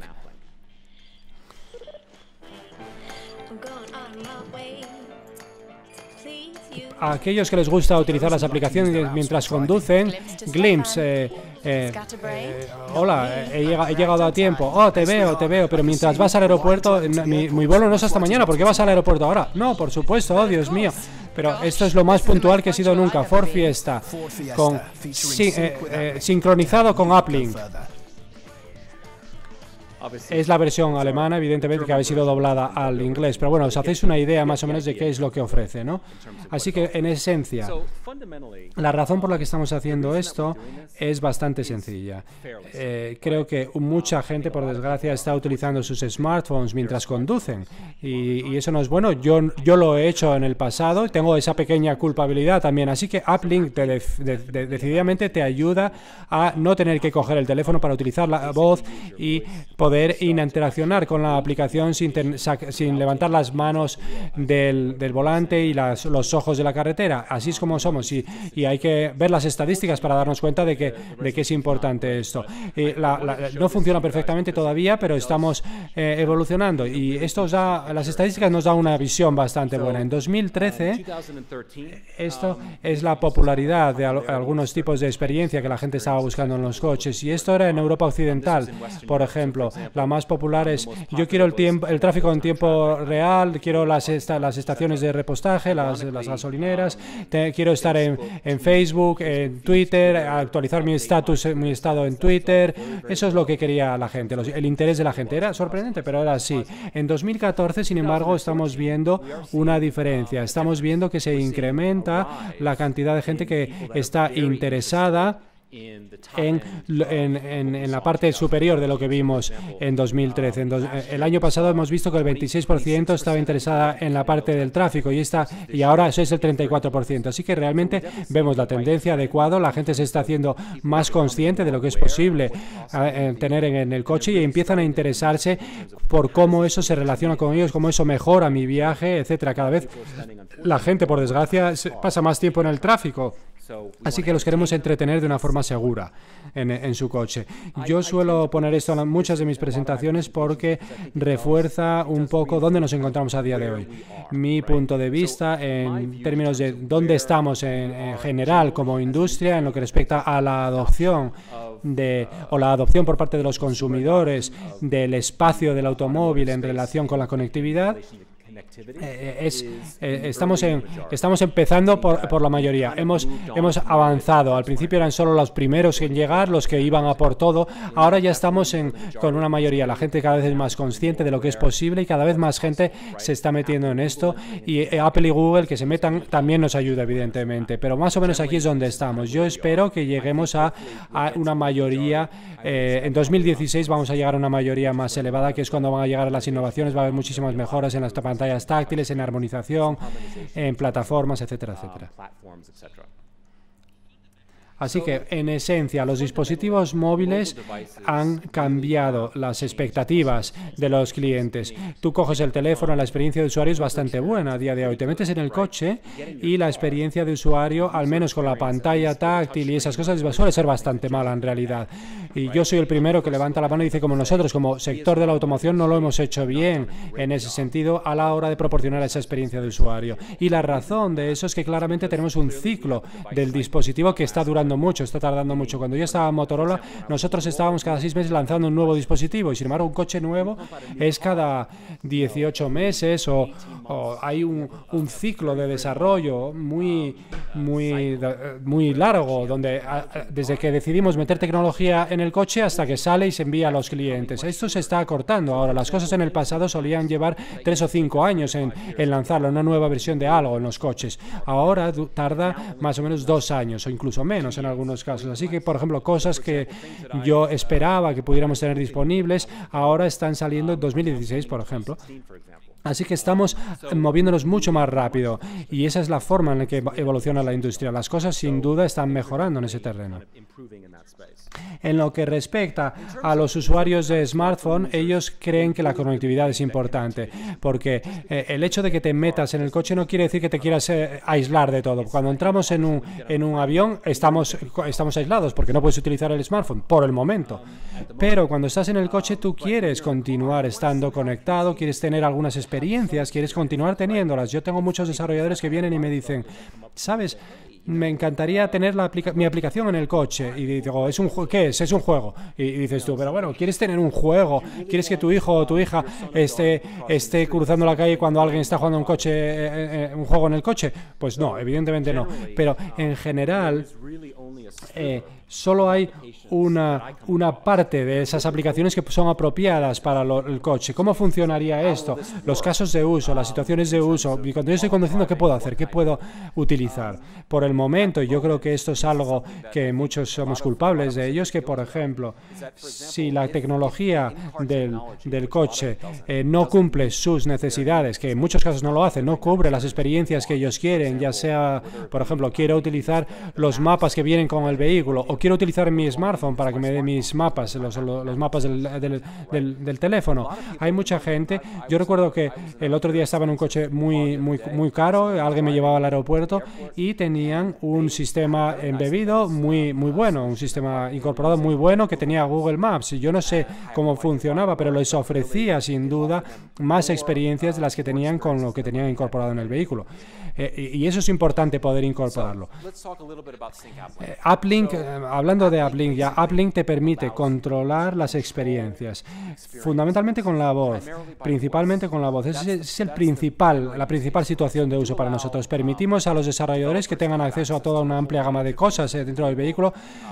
A aquellos que les gusta utilizar las aplicaciones mientras conducen, Glimpse, hola, he llegado a tiempo, oh, te veo, pero mientras vas al aeropuerto, mi vuelo no es hasta mañana, ¿por qué vas al aeropuerto ahora? No, por supuesto, oh, Dios mío. Pero esto es lo más puntual que he sido nunca, Ford Fiesta, sincronizado con Uplink. Es la versión alemana, evidentemente, que ha sido doblada al inglés. Pero bueno, os hacéis una idea más o menos de qué es lo que ofrece, ¿no? Así que, en esencia, la razón por la que estamos haciendo esto es bastante sencilla. Creo que mucha gente, por desgracia, está utilizando sus smartphones mientras conducen. Y eso no es bueno. Yo lo he hecho en el pasado y tengo esa pequeña culpabilidad también. Así que Uplink decididamente te ayuda a no tener que coger el teléfono para utilizar la voz y poder interaccionar con la aplicación sin levantar las manos del volante y los ojos de la carretera. Así es como somos y hay que ver las estadísticas para darnos cuenta de que es importante esto. No funciona perfectamente todavía, pero estamos evolucionando y las estadísticas nos dan una visión bastante buena. En 2013, esto es la popularidad de algunos tipos de experiencia que la gente estaba buscando en los coches, y esto era en Europa Occidental, por ejemplo. La más popular es, yo quiero el tráfico en tiempo real, quiero las estaciones de repostaje, las gasolineras, quiero estar en Facebook, en Twitter, actualizar mi estado en Twitter. Eso es lo que quería la gente, el interés de la gente. Era sorprendente, pero era así. En 2014, sin embargo, estamos viendo una diferencia. Estamos viendo que se incrementa la cantidad de gente que está interesada en la parte superior de lo que vimos en 2013. El año pasado hemos visto que el 26% estaba interesada en la parte del tráfico y ahora eso es el 34%. Así que realmente vemos la tendencia adecuada. La gente se está haciendo más consciente de lo que es posible tener en el coche y empiezan a interesarse por cómo eso se relaciona con ellos, cómo eso mejora mi viaje, etcétera. Cada vez la gente, por desgracia, pasa más tiempo en el tráfico. Así que los queremos entretener de una forma segura en su coche. Yo suelo poner esto en muchas de mis presentaciones porque refuerza un poco dónde nos encontramos a día de hoy. Mi punto de vista en términos de dónde estamos en general como industria en lo que respecta a la adopción o la adopción por parte de los consumidores del espacio del automóvil en relación con la conectividad. Estamos empezando por la mayoría. Hemos avanzado. Al principio eran solo los primeros en llegar, los que iban a por todo. Ahora ya estamos con una mayoría. La gente cada vez es más consciente de lo que es posible y cada vez más gente se está metiendo en esto. Y Apple y Google que se metan también nos ayuda, evidentemente. Pero más o menos aquí es donde estamos. Yo espero que lleguemos a una mayoría. En 2016 vamos a llegar a una mayoría más elevada, que es cuando van a llegar las innovaciones. Va a haber muchísimas mejoras en las pantallas táctiles, en armonización, en plataformas, etcétera, etcétera. Así que, en esencia, los dispositivos móviles han cambiado las expectativas de los clientes. Tú coges el teléfono, la experiencia de usuario es bastante buena a día de hoy. Te metes en el coche y la experiencia de usuario, al menos con la pantalla táctil y esas cosas, suele ser bastante mala en realidad. Y yo soy el primero que levanta la mano y dice, como nosotros, como sector de la automoción, no lo hemos hecho bien en ese sentido a la hora de proporcionar esa experiencia de usuario. Y la razón de eso es que claramente tenemos un ciclo del dispositivo que está durando mucho, está tardando mucho. Cuando yo estaba en Motorola, nosotros estábamos cada 6 meses lanzando un nuevo dispositivo y sin embargo un coche nuevo es cada 18 meses o hay un ciclo de desarrollo muy largo donde desde que decidimos meter tecnología en el coche hasta que sale y se envía a los clientes. Esto se está acortando ahora. Las cosas en el pasado solían llevar 3 o 5 años en lanzarlo, una nueva versión de algo en los coches. Ahora tarda más o menos 2 años o incluso menos en algunos casos. Así que, por ejemplo, cosas que yo esperaba que pudiéramos tener disponibles, ahora están saliendo en 2016, por ejemplo. Así que estamos moviéndonos mucho más rápido y esa es la forma en la que evoluciona la industria. Las cosas, sin duda, están mejorando en ese terreno. En lo que respecta a los usuarios de smartphone, ellos creen que la conectividad es importante, porque el hecho de que te metas en el coche no quiere decir que te quieras aislar de todo. Cuando entramos en un avión, estamos aislados porque no puedes utilizar el smartphone por el momento. Pero cuando estás en el coche, tú quieres continuar estando conectado, quieres tener algunas experiencias, quieres continuar teniéndolas. Yo tengo muchos desarrolladores que vienen y me dicen, ¿sabes? Me encantaría tener mi aplicación en el coche. Y digo, ¿qué es? Es un juego. Y dices tú, pero bueno, ¿quieres tener un juego? ¿Quieres que tu hijo o tu hija esté cruzando la calle cuando alguien está jugando un juego en el coche? Pues no, evidentemente no. Pero en general, solo hay una parte de esas aplicaciones que son apropiadas para el coche. ¿Cómo funcionaría esto? Los casos de uso, las situaciones de uso. Y cuando yo estoy conduciendo, ¿qué puedo hacer? ¿Qué puedo utilizar? Por el momento, y yo creo que esto es algo que muchos somos culpables de ello, es que, por ejemplo, si la tecnología del coche no cumple sus necesidades, que en muchos casos no lo hace, no cubre las experiencias que ellos quieren, ya sea, por ejemplo, quiero utilizar los mapas que vienen con el vehículo o quiero utilizar mi smartphone para que me dé mis mapas, los mapas del teléfono. Hay mucha gente. Yo recuerdo que el otro día estaba en un coche muy caro, alguien me llevaba al aeropuerto y tenían un sistema embebido muy bueno, un sistema incorporado muy bueno que tenía Google Maps. Y yo no sé cómo funcionaba, pero les ofrecía sin duda más experiencias de las que tenían con lo que tenían incorporado en el vehículo. Y eso es importante poder incorporarlo. AppLink, hablando de AppLink, AppLink te permite controlar las experiencias, fundamentalmente con la voz, principalmente con la voz. Esa es la principal situación de uso para nosotros. Permitimos a los desarrolladores que tengan acceso a toda una amplia gama de cosas dentro del vehículo,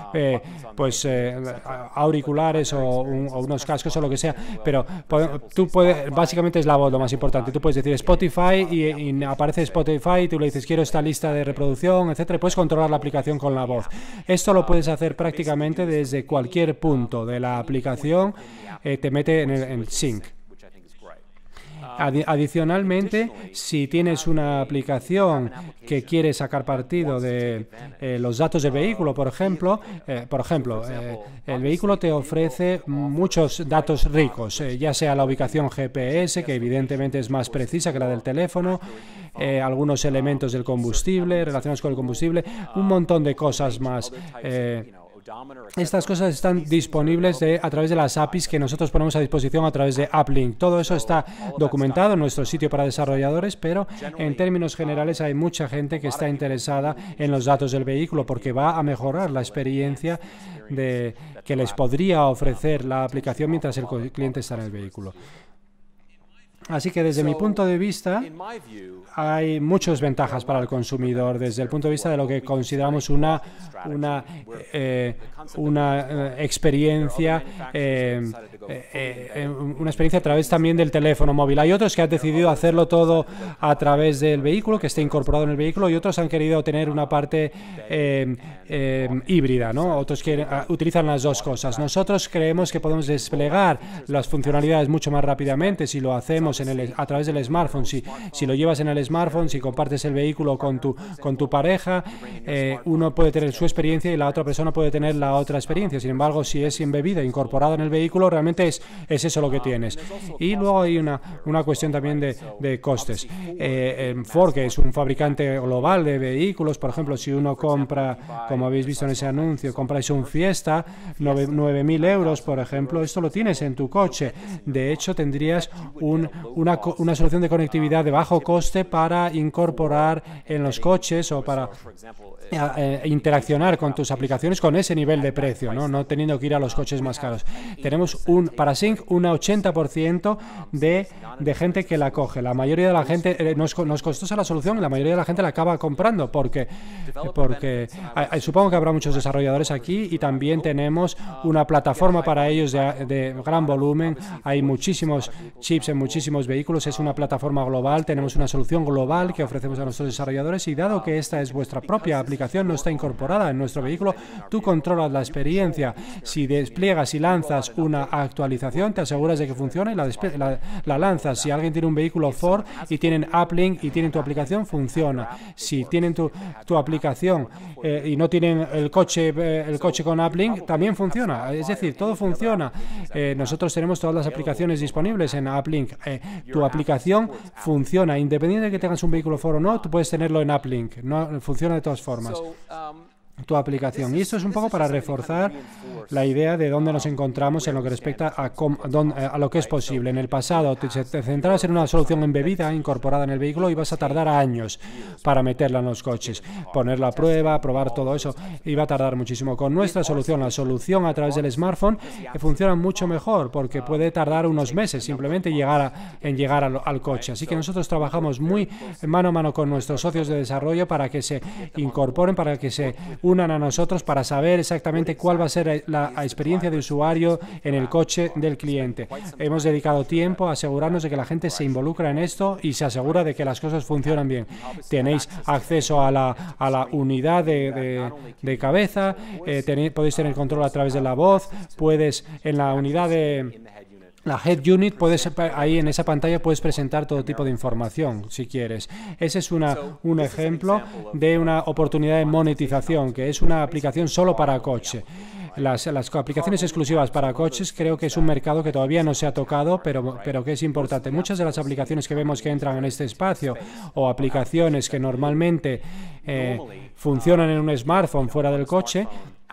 auriculares o unos cascos o lo que sea, pero tú puedes, básicamente es la voz lo más importante. Tú puedes decir Spotify y aparece Spotify y tú le dices quiero esta lista de reproducción, etcétera, y puedes controlar la aplicación con la voz. Esto lo puedes hacer prácticamente desde cualquier punto de la aplicación, te mete en el sync. Adicionalmente, si tienes una aplicación que quiere sacar partido de los datos del vehículo, por ejemplo, el vehículo te ofrece muchos datos ricos, ya sea la ubicación GPS, que evidentemente es más precisa que la del teléfono, algunos elementos del combustible relacionados con el combustible, un montón de cosas más. Estas cosas están disponibles a través de las APIs que nosotros ponemos a disposición a través de AppLink. Todo eso está documentado en nuestro sitio para desarrolladores, pero en términos generales hay mucha gente que está interesada en los datos del vehículo porque va a mejorar la experiencia que les podría ofrecer la aplicación mientras el cliente está en el vehículo. Así que desde mi punto de vista hay muchas ventajas para el consumidor desde el punto de vista de lo que consideramos una experiencia a través también del teléfono móvil. Hay otros que han decidido hacerlo todo a través del vehículo, que esté incorporado en el vehículo, y otros han querido tener una parte híbrida, ¿no? Otros que utilizan las dos cosas. Nosotros creemos que podemos desplegar las funcionalidades mucho más rápidamente si lo hacemos a través del smartphone. Si lo llevas en el smartphone, si compartes el vehículo con tu pareja, uno puede tener su experiencia y la otra persona puede tener la otra experiencia. Sin embargo, si es embebida, incorporada en el vehículo, realmente es eso lo que tienes. Y luego hay una cuestión también de costes. Ford, que es un fabricante global de vehículos, por ejemplo, si uno compra, como habéis visto en ese anuncio, compráis un Fiesta, 9.000 euros, por ejemplo, esto lo tienes en tu coche. De hecho, tendrías una solución de conectividad de bajo coste para incorporar en los coches o para interaccionar con tus aplicaciones con ese nivel de precio, no teniendo que ir a los coches más caros. Tenemos para Sync un 80% de gente que la coge. La mayoría de la gente, nos costosa la solución, la mayoría de la gente la acaba comprando porque supongo que habrá muchos desarrolladores aquí y también tenemos una plataforma para ellos de gran volumen. Hay muchísimos chips en muchísimos vehículos, es una plataforma global, tenemos una solución global que ofrecemos a nuestros desarrolladores y dado que esta es vuestra propia aplicación, no está incorporada en nuestro vehículo, tú controlas la experiencia. Si despliegas y lanzas una actualización, te aseguras de que funcione y la lanzas. Si alguien tiene un vehículo Ford y tienen AppLink y tienen tu aplicación, funciona. Si tienen tu aplicación y no tienen el coche con AppLink, también funciona. Es decir, todo funciona. Nosotros tenemos todas las aplicaciones disponibles en AppLink. Tu aplicación funciona, independiente de que tengas un vehículo Ford o no, tú puedes tenerlo en AppLink. No funciona de todas formas. Tu aplicación. Y esto es un poco para reforzar la idea de dónde nos encontramos en lo que respecta a lo que es posible. En el pasado te centrabas en una solución embebida, incorporada en el vehículo, y vas a tardar años para meterla en los coches. Ponerla a prueba, probar todo eso, iba a tardar muchísimo. Con nuestra solución, la solución a través del smartphone, funciona mucho mejor porque puede tardar unos meses simplemente llegar al coche. Así que nosotros trabajamos muy mano a mano con nuestros socios de desarrollo para que se incorporen, para que se unan a nosotros para saber exactamente cuál va a ser la experiencia de usuario en el coche del cliente. Hemos dedicado tiempo a asegurarnos de que la gente se involucra en esto y se asegura de que las cosas funcionan bien. Tenéis acceso a la unidad de cabeza, podéis tener control a través de la voz, en la unidad de la Head Unit, ahí en esa pantalla puedes presentar todo tipo de información si quieres. Ese es un ejemplo de una oportunidad de monetización, que es una aplicación solo para coche. Las aplicaciones exclusivas para coches creo que es un mercado que todavía no se ha tocado, pero que es importante. Muchas de las aplicaciones que vemos que entran en este espacio o aplicaciones que normalmente funcionan en un smartphone fuera del coche,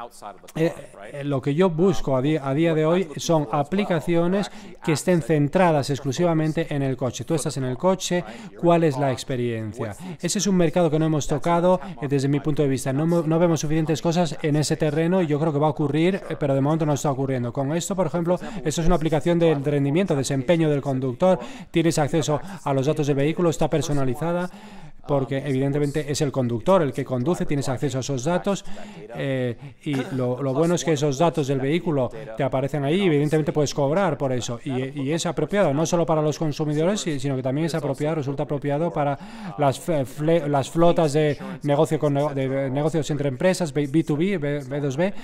lo que yo busco a día de hoy son aplicaciones que estén centradas exclusivamente en el coche. Tú estás en el coche, ¿cuál es la experiencia? Ese es un mercado que no hemos tocado desde mi punto de vista. No vemos suficientes cosas en ese terreno y yo creo que va a ocurrir, pero de momento no está ocurriendo. Con esto, por ejemplo, esto es una aplicación del rendimiento, desempeño del conductor, tienes acceso a los datos del vehículo, está personalizada. porque evidentemente es el conductor el que conduce, tienes acceso a esos datos y lo bueno es que esos datos del vehículo te aparecen ahí y evidentemente puedes cobrar por eso y es apropiado no solo para los consumidores, sino que también es apropiado, resulta apropiado para las flotas de negocios entre empresas, B2B, B2B,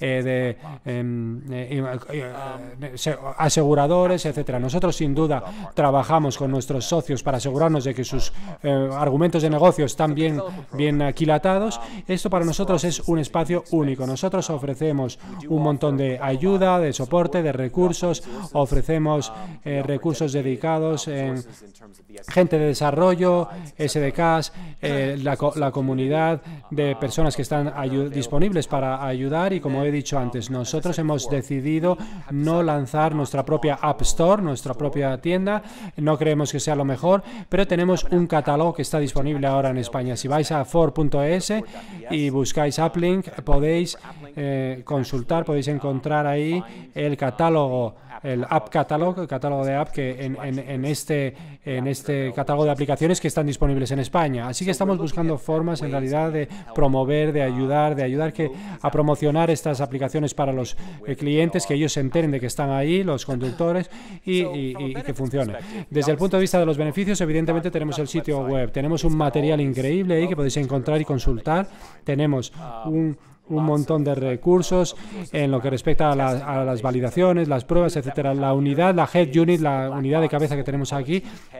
aseguradores, etcétera. Nosotros sin duda trabajamos con nuestros socios para asegurarnos de que sus argumentos de negocio están bien aquilatados. Esto para nosotros es un espacio único. Nosotros ofrecemos un montón de ayuda, de soporte, de recursos, ofrecemos recursos dedicados en gente de desarrollo, SDKs, la comunidad de personas que están disponibles para ayudar y como he dicho antes, nosotros hemos decidido no lanzar nuestra propia App Store, nuestra propia tienda, no creemos que sea lo mejor, pero tenemos un catálogo que está disponible ahora en España. Si vais a Ford.es y buscáis AppLink, podéis consultar, podéis encontrar ahí el catálogo, el App Catalog, el catálogo de app que en este catálogo de aplicaciones que están disponibles en España. Así que estamos buscando formas en realidad de promover, de ayudar a promocionar estas aplicaciones para los clientes, que ellos se enteren de que están ahí, los conductores, y que funcione. Desde el punto de vista de los beneficios, evidentemente tenemos el sitio web, tenemos un material increíble ahí que podéis encontrar y consultar, tenemos un montón de recursos en lo que respecta a las validaciones, las pruebas, etcétera. La unidad, la Head Unit, la unidad de cabeza que tenemos aquí,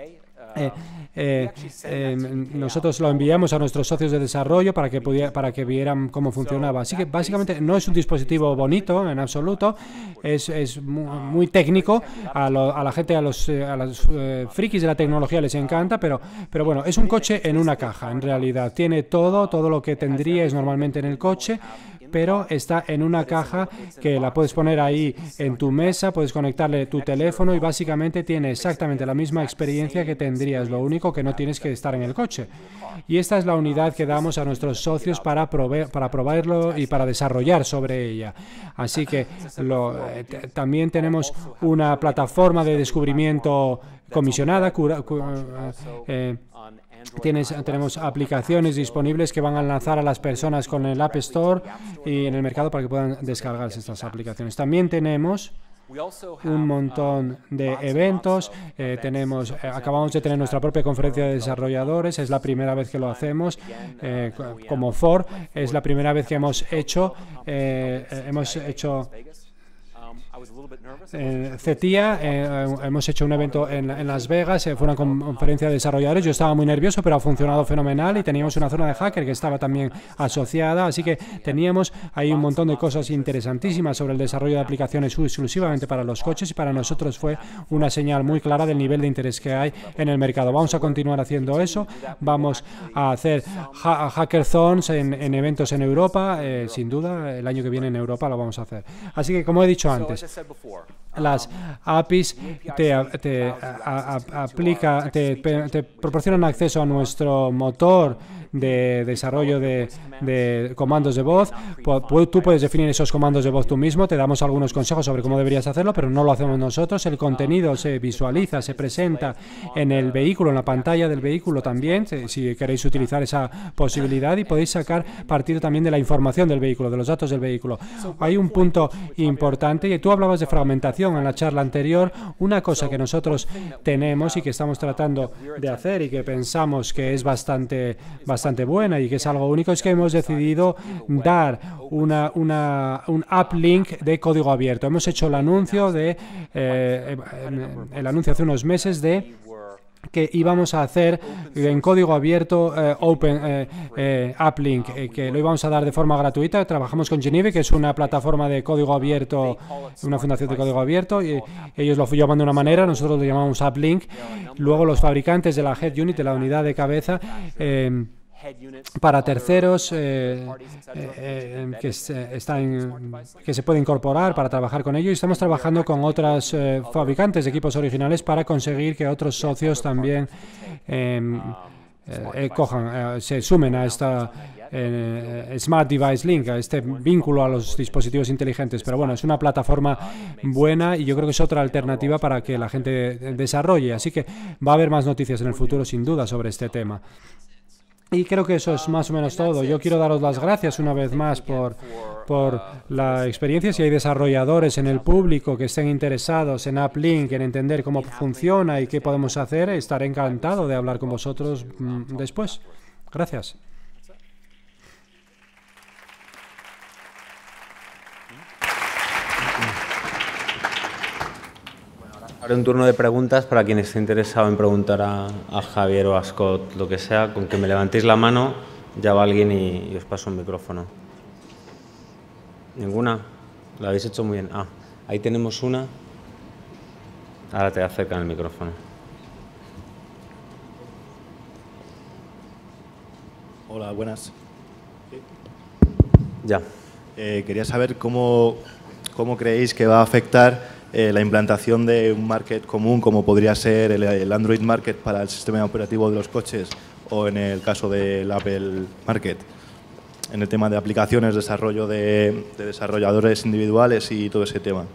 nosotros lo enviamos a nuestros socios de desarrollo para que vieran cómo funcionaba. Así que básicamente no es un dispositivo bonito en absoluto, es muy técnico, a la gente, a los frikis de la tecnología les encanta, pero bueno, es un coche en una caja en realidad, tiene todo lo que tendríais normalmente en el coche, pero está en una caja que la puedes poner ahí en tu mesa, puedes conectarle tu teléfono y básicamente tiene exactamente la misma experiencia que tendrías, lo único que no tienes que estar en el coche. Y esta es la unidad que damos a nuestros socios para probarlo y para desarrollar sobre ella. Así que también tenemos una plataforma de descubrimiento comisionada, tenemos aplicaciones disponibles que van a lanzar a las personas con el App Store y en el mercado para que puedan descargarse estas aplicaciones. También tenemos un montón de eventos, acabamos de tener nuestra propia conferencia de desarrolladores, es la primera vez que lo hacemos como Ford, es la primera vez que hemos hecho CETIA, hemos hecho un evento en Las Vegas, fue una conferencia de desarrolladores, yo estaba muy nervioso pero ha funcionado fenomenal y teníamos una zona de hacker que estaba también asociada, así que teníamos ahí un montón de cosas interesantísimas sobre el desarrollo de aplicaciones exclusivamente para los coches y para nosotros fue una señal muy clara del nivel de interés que hay en el mercado. Vamos a continuar haciendo eso, vamos a hacer hackathons en eventos en Europa, sin duda el año que viene en Europa lo vamos a hacer. Así que como he dicho antes, las APIs te proporcionan acceso a nuestro motor de desarrollo de comandos de voz. Tú puedes definir esos comandos de voz tú mismo, te damos algunos consejos sobre cómo deberías hacerlo, pero no lo hacemos nosotros. El contenido se visualiza, se presenta en el vehículo, en la pantalla del vehículo también, si queréis utilizar esa posibilidad, y podéis sacar partido también de la información del vehículo, de los datos del vehículo. Hay un punto importante, y tú hablabas de fragmentación en la charla anterior. Una cosa que nosotros tenemos y que estamos tratando de hacer y que pensamos que es bastante buena y que es algo único, es que hemos decidido dar un uplink de código abierto. Hemos hecho el anuncio hace unos meses de que íbamos a hacer en código abierto Open Uplink, que lo íbamos a dar de forma gratuita. Trabajamos con Geneve, que es una plataforma de código abierto, una fundación de código abierto, y ellos lo llaman de una manera, nosotros lo llamamos Uplink. Luego los fabricantes de la Head Unit, de la unidad de cabeza, para terceros que se puede incorporar para trabajar con ellos, y estamos trabajando con otros fabricantes de equipos originales para conseguir que otros socios también se sumen a esta Smart Device Link, a este vínculo a los dispositivos inteligentes. Pero bueno, es una plataforma buena y yo creo que es otra alternativa para que la gente desarrolle, así que va a haber más noticias en el futuro sin duda sobre este tema. Y creo que eso es más o menos todo. Yo quiero daros las gracias una vez más por la experiencia. Si hay desarrolladores en el público que estén interesados en AppLink, en entender cómo funciona y qué podemos hacer, estaré encantado de hablar con vosotros después. Gracias. Ahora un turno de preguntas para quien esté interesado en preguntar a Javier o a Scott, lo que sea. Con que me levantéis la mano, ya va alguien y os paso un micrófono. ¿Ninguna? Lo habéis hecho muy bien. Ah, ahí tenemos una. Ahora te acercan el micrófono. Hola, buenas. Ya. Quería saber cómo creéis que va a afectar la implantación de un market común, como podría ser el Android Market para el sistema operativo de los coches, o en el caso del Apple Market, en el tema de aplicaciones, desarrollo de desarrolladores individuales y todo ese tema.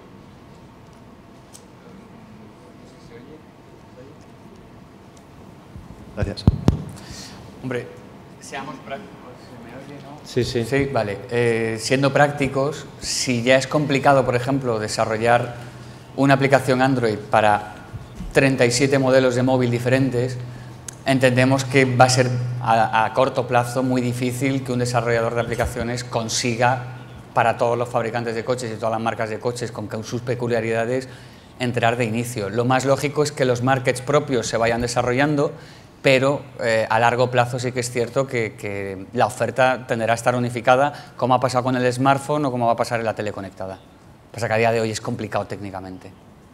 Gracias. Hombre, seamos prácticos. ¿Se me oye, no? Sí, sí. Sí, vale. Siendo prácticos, si ya es complicado, por ejemplo, desarrollar una aplicación Android para 37 modelos de móvil diferentes, entendemos que va a ser a corto plazo muy difícil que un desarrollador de aplicaciones consiga para todos los fabricantes de coches y todas las marcas de coches con sus peculiaridades entrar de inicio. Lo más lógico es que los markets propios se vayan desarrollando, pero a largo plazo sí que es cierto que la oferta tenderá a estar unificada, como ha pasado con el smartphone o como va a pasar en la tele conectada. Pasa que a día de hoy es complicado técnicamente.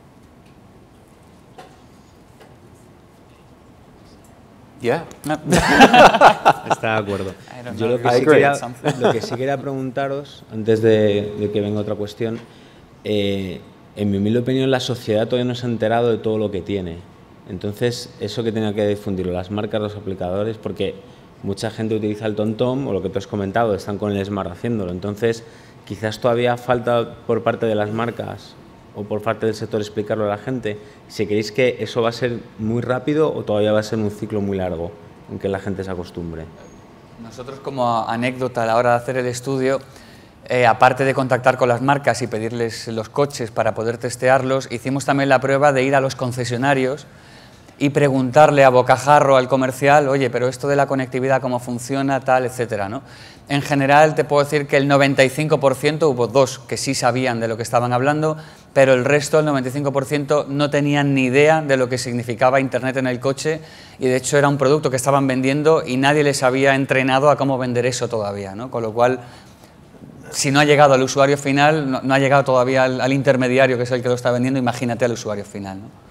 ¿Ya? No. Está de acuerdo. Yo lo que sí quería preguntaros, antes de que venga otra cuestión, en mi humilde opinión, la sociedad todavía no se ha enterado de todo lo que tiene. Entonces, eso que tenía que difundirlo, las marcas, los aplicadores, porque mucha gente utiliza el TomTom, o lo que tú has comentado, están con el Smart haciéndolo. Entonces, quizás todavía falta por parte de las marcas o por parte del sector explicarlo a la gente. Si queréis que eso va a ser muy rápido o todavía va a ser un ciclo muy largo en que la gente se acostumbre. Nosotros, como anécdota a la hora de hacer el estudio, aparte de contactar con las marcas y pedirles los coches para poder testearlos, hicimos también la prueba de ir a los concesionarios y preguntarle a bocajarro al comercial, oye, pero esto de la conectividad, cómo funciona, tal, etcétera, ¿no? En general, te puedo decir que el 95%, hubo dos que sí sabían de lo que estaban hablando, pero el resto, el 95%, no tenían ni idea de lo que significaba Internet en el coche, y de hecho era un producto que estaban vendiendo y nadie les había entrenado a cómo vender eso todavía, ¿no? Con lo cual, si no ha llegado al usuario final, no ha llegado todavía al intermediario, que es el que lo está vendiendo, imagínate al usuario final, ¿no?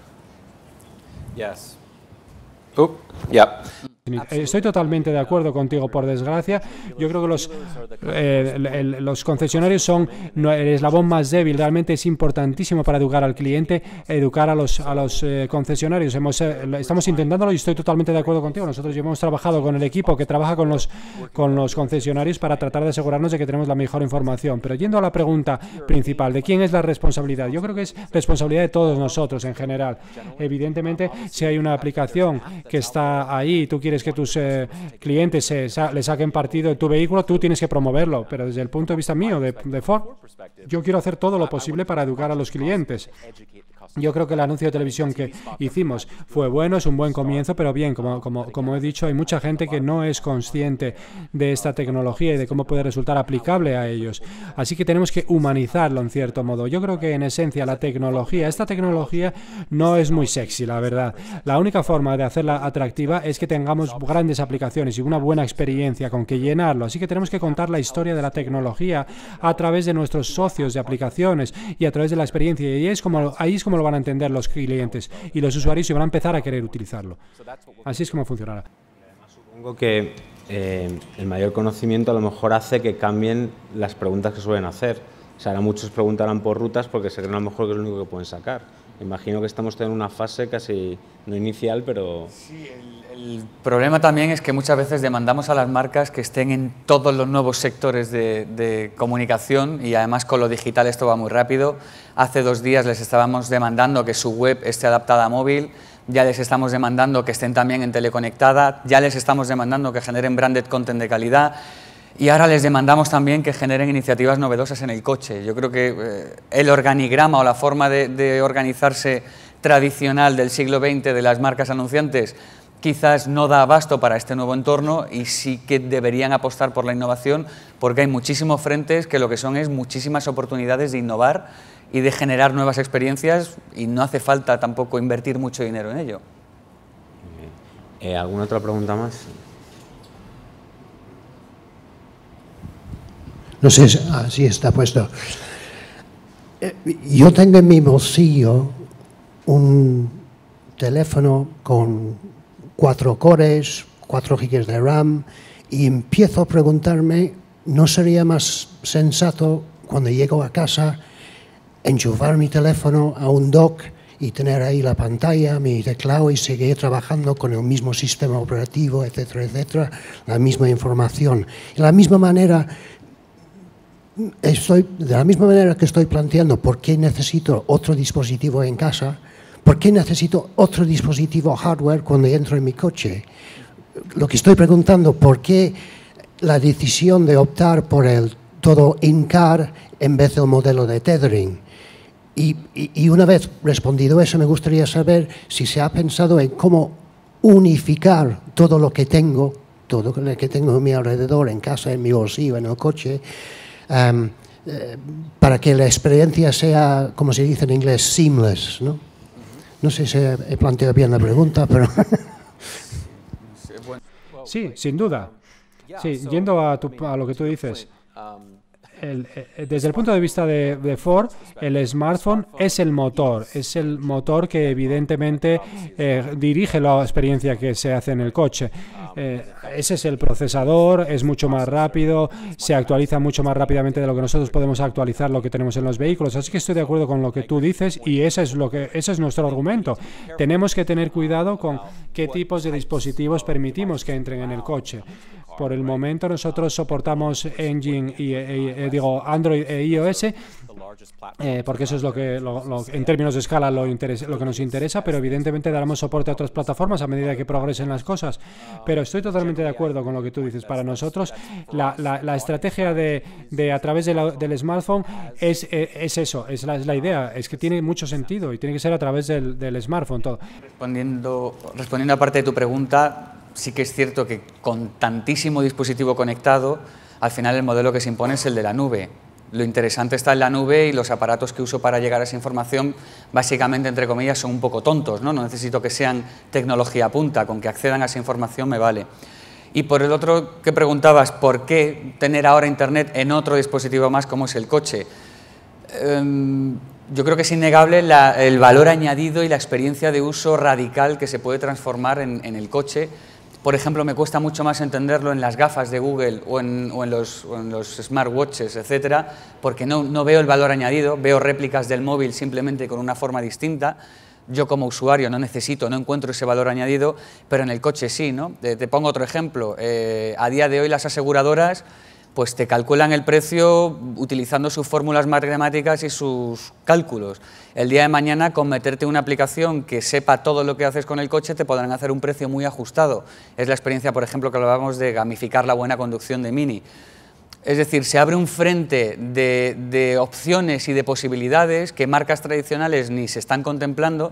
Yes. Yeah. Estoy totalmente de acuerdo contigo, por desgracia. Yo creo que los concesionarios son el eslabón más débil. Realmente es importantísimo para educar al cliente, educar a los concesionarios. Estamos intentándolo y estoy totalmente de acuerdo contigo. Nosotros ya hemos trabajado con el equipo que trabaja con los concesionarios para tratar de asegurarnos de que tenemos la mejor información. Pero yendo a la pregunta principal, ¿de quién es la responsabilidad? Yo creo que es responsabilidad de todos nosotros en general. Evidentemente, si hay una aplicación que está ahí y tú quieres que tus clientes le saquen partido de tu vehículo, tú tienes que promoverlo, pero desde el punto de vista mío, de Ford, yo quiero hacer todo lo posible para educar a los clientes. Yo creo que el anuncio de televisión que hicimos fue bueno, es un buen comienzo, pero bien, como he dicho, hay mucha gente que no es consciente de esta tecnología y de cómo puede resultar aplicable a ellos. Así que tenemos que humanizarlo en cierto modo. Yo creo que en esencia esta tecnología no es muy sexy, la verdad. La única forma de hacerla atractiva es que tengamos grandes aplicaciones y una buena experiencia con que llenarlo. Así que tenemos que contar la historia de la tecnología a través de nuestros socios de aplicaciones y a través de la experiencia. Y ahí es como lo van a entender los clientes y los usuarios y van a empezar a querer utilizarlo. Así es como funcionará. Supongo que el mayor conocimiento a lo mejor hace que cambien las preguntas que suelen hacer. O sea, ahora muchos preguntarán por rutas porque se creen a lo mejor que es lo único que pueden sacar. Imagino que estamos en una fase casi no inicial, pero... Sí, el problema también es que muchas veces demandamos a las marcas que estén en todos los nuevos sectores de comunicación y además con lo digital esto va muy rápido. Hace 2 días les estábamos demandando que su web esté adaptada a móvil, ya les estamos demandando que estén también en teleconectada, ya les estamos demandando que generen branded content de calidad y ahora les demandamos también que generen iniciativas novedosas en el coche. Yo creo que el organigrama o la forma de organizarse tradicional del siglo XX de las marcas anunciantes quizás no da abasto para este nuevo entorno y sí que deberían apostar por la innovación porque hay muchísimos frentes que lo que son es muchísimas oportunidades de innovar y de generar nuevas experiencias y no hace falta tampoco invertir mucho dinero en ello. ¿Alguna otra pregunta más? No sé si está puesto. Yo tengo en mi bolsillo un teléfono con 4 cores, 4 GB de RAM y empiezo a preguntarme, ¿no sería más sensato cuando llego a casa enchufar mi teléfono a un dock y tener ahí la pantalla, mi teclado y seguir trabajando con el mismo sistema operativo, etcétera, etcétera, la misma información? De la misma manera que estoy planteando por qué necesito otro dispositivo en casa, ¿por qué necesito otro dispositivo hardware cuando entro en mi coche? Lo que estoy preguntando, ¿por qué la decisión de optar por el todo in-car en vez del modelo de tethering? Y una vez respondido eso, me gustaría saber si se ha pensado en cómo unificar todo lo que tengo en mi alrededor, en casa, en mi bolsillo, en el coche, para que la experiencia sea, como se dice en inglés, seamless, ¿no? No sé si he planteado bien la pregunta, pero... Sí, sin duda. Sí, yendo a lo que tú dices, desde el punto de vista de Ford, el smartphone es el motor que evidentemente dirige la experiencia que se hace en el coche. Ese es el procesador, es mucho más rápido, se actualiza mucho más rápidamente de lo que nosotros podemos actualizar lo que tenemos en los vehículos. Así que estoy de acuerdo con lo que tú dices y ese es nuestro argumento. Tenemos que tener cuidado con qué tipos de dispositivos permitimos que entren en el coche. Por el momento nosotros soportamos Android e iOS, porque eso es lo que en términos de escala lo que nos interesa, pero evidentemente daremos soporte a otras plataformas a medida que progresen las cosas. Pero estoy totalmente de acuerdo con lo que tú dices. Para nosotros la estrategia de a través del smartphone es eso, es la idea, es que tiene mucho sentido y tiene que ser a través del smartphone todo. Respondiendo a parte de tu pregunta, sí que es cierto que con tantísimo dispositivo conectado, al final el modelo que se impone es el de la nube. Lo interesante está en la nube y los aparatos que uso para llegar a esa información, básicamente, entre comillas, son un poco tontos, ¿no? No necesito que sean tecnología punta, con que accedan a esa información me vale. Y por el otro que preguntabas, ¿por qué tener ahora Internet en otro dispositivo más como es el coche? Yo creo que es innegable el valor añadido y la experiencia de uso radical que se puede transformar en el coche. Por ejemplo, me cuesta mucho más entenderlo en las gafas de Google o en los smartwatches, etcétera, porque no veo el valor añadido, veo réplicas del móvil simplemente con una forma distinta. Yo como usuario no encuentro ese valor añadido, pero en el coche sí, ¿no? Te pongo otro ejemplo. A día de hoy las aseguradoras pues te calculan el precio utilizando sus fórmulas matemáticas y sus cálculos. El día de mañana, con meterte una aplicación que sepa todo lo que haces con el coche, te podrán hacer un precio muy ajustado. Es la experiencia, por ejemplo, que hablábamos de gamificar la buena conducción de Mini. Es decir, se abre un frente de opciones y de posibilidades que marcas tradicionales ni están contemplando,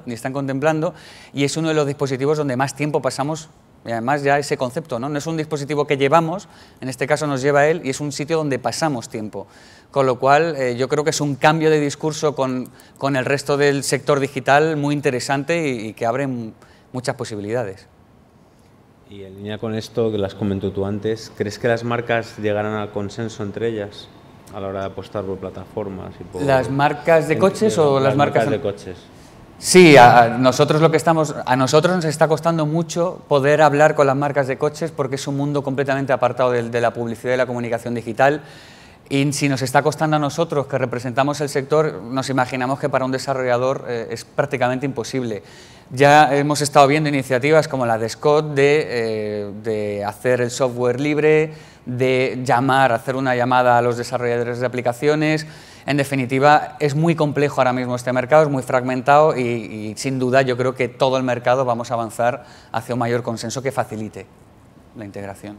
y es uno de los dispositivos donde más tiempo pasamos. Y además ya ese concepto, ¿no? No es un dispositivo que llevamos, en este caso nos lleva él, y es un sitio donde pasamos tiempo. Con lo cual, yo creo que es un cambio de discurso con el resto del sector digital muy interesante y que abre muchas posibilidades. Y en línea con esto que las comentó tú antes, ¿crees que las marcas llegarán al consenso entre ellas a la hora de apostar por plataformas? ¿Las marcas de coches o las marcas de coches? Sí, a nosotros nos está costando mucho poder hablar con las marcas de coches porque es un mundo completamente apartado de la publicidad y la comunicación digital. Y si nos está costando a nosotros, que representamos el sector, nos imaginamos que para un desarrollador es prácticamente imposible. Ya hemos estado viendo iniciativas como la de Scott de hacer el software libre, de hacer una llamada a los desarrolladores de aplicaciones. En definitiva, es muy complejo ahora mismo este mercado, es muy fragmentado y sin duda yo creo que todo el mercado vamos a avanzar hacia un mayor consenso que facilite la integración.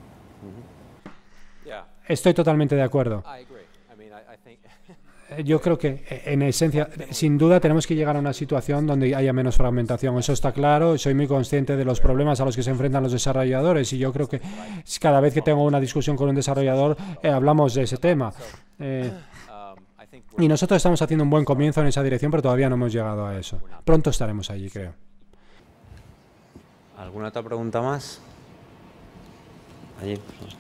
Estoy totalmente de acuerdo. Yo creo que, en esencia, sin duda tenemos que llegar a una situación donde haya menos fragmentación. Eso está claro. Soy muy consciente de los problemas a los que se enfrentan los desarrolladores y yo creo que cada vez que tengo una discusión con un desarrollador hablamos de ese tema. Y nosotros estamos haciendo un buen comienzo en esa dirección, pero todavía no hemos llegado a eso. Pronto estaremos allí, creo. ¿Alguna otra pregunta más? Allí.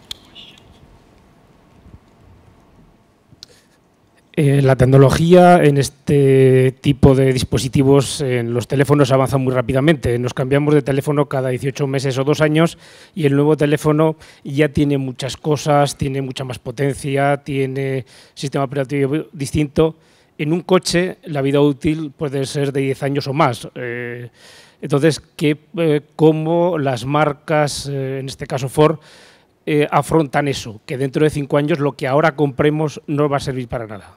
La tecnología en este tipo de dispositivos, en los teléfonos, avanza muy rápidamente. Nos cambiamos de teléfono cada 18 meses o 2 años y el nuevo teléfono ya tiene muchas cosas, tiene mucha más potencia, tiene sistema operativo distinto. En un coche la vida útil puede ser de 10 años o más. Entonces, ¿cómo las marcas, en este caso Ford, afrontan eso? Que dentro de 5 años lo que ahora compremos no va a servir para nada.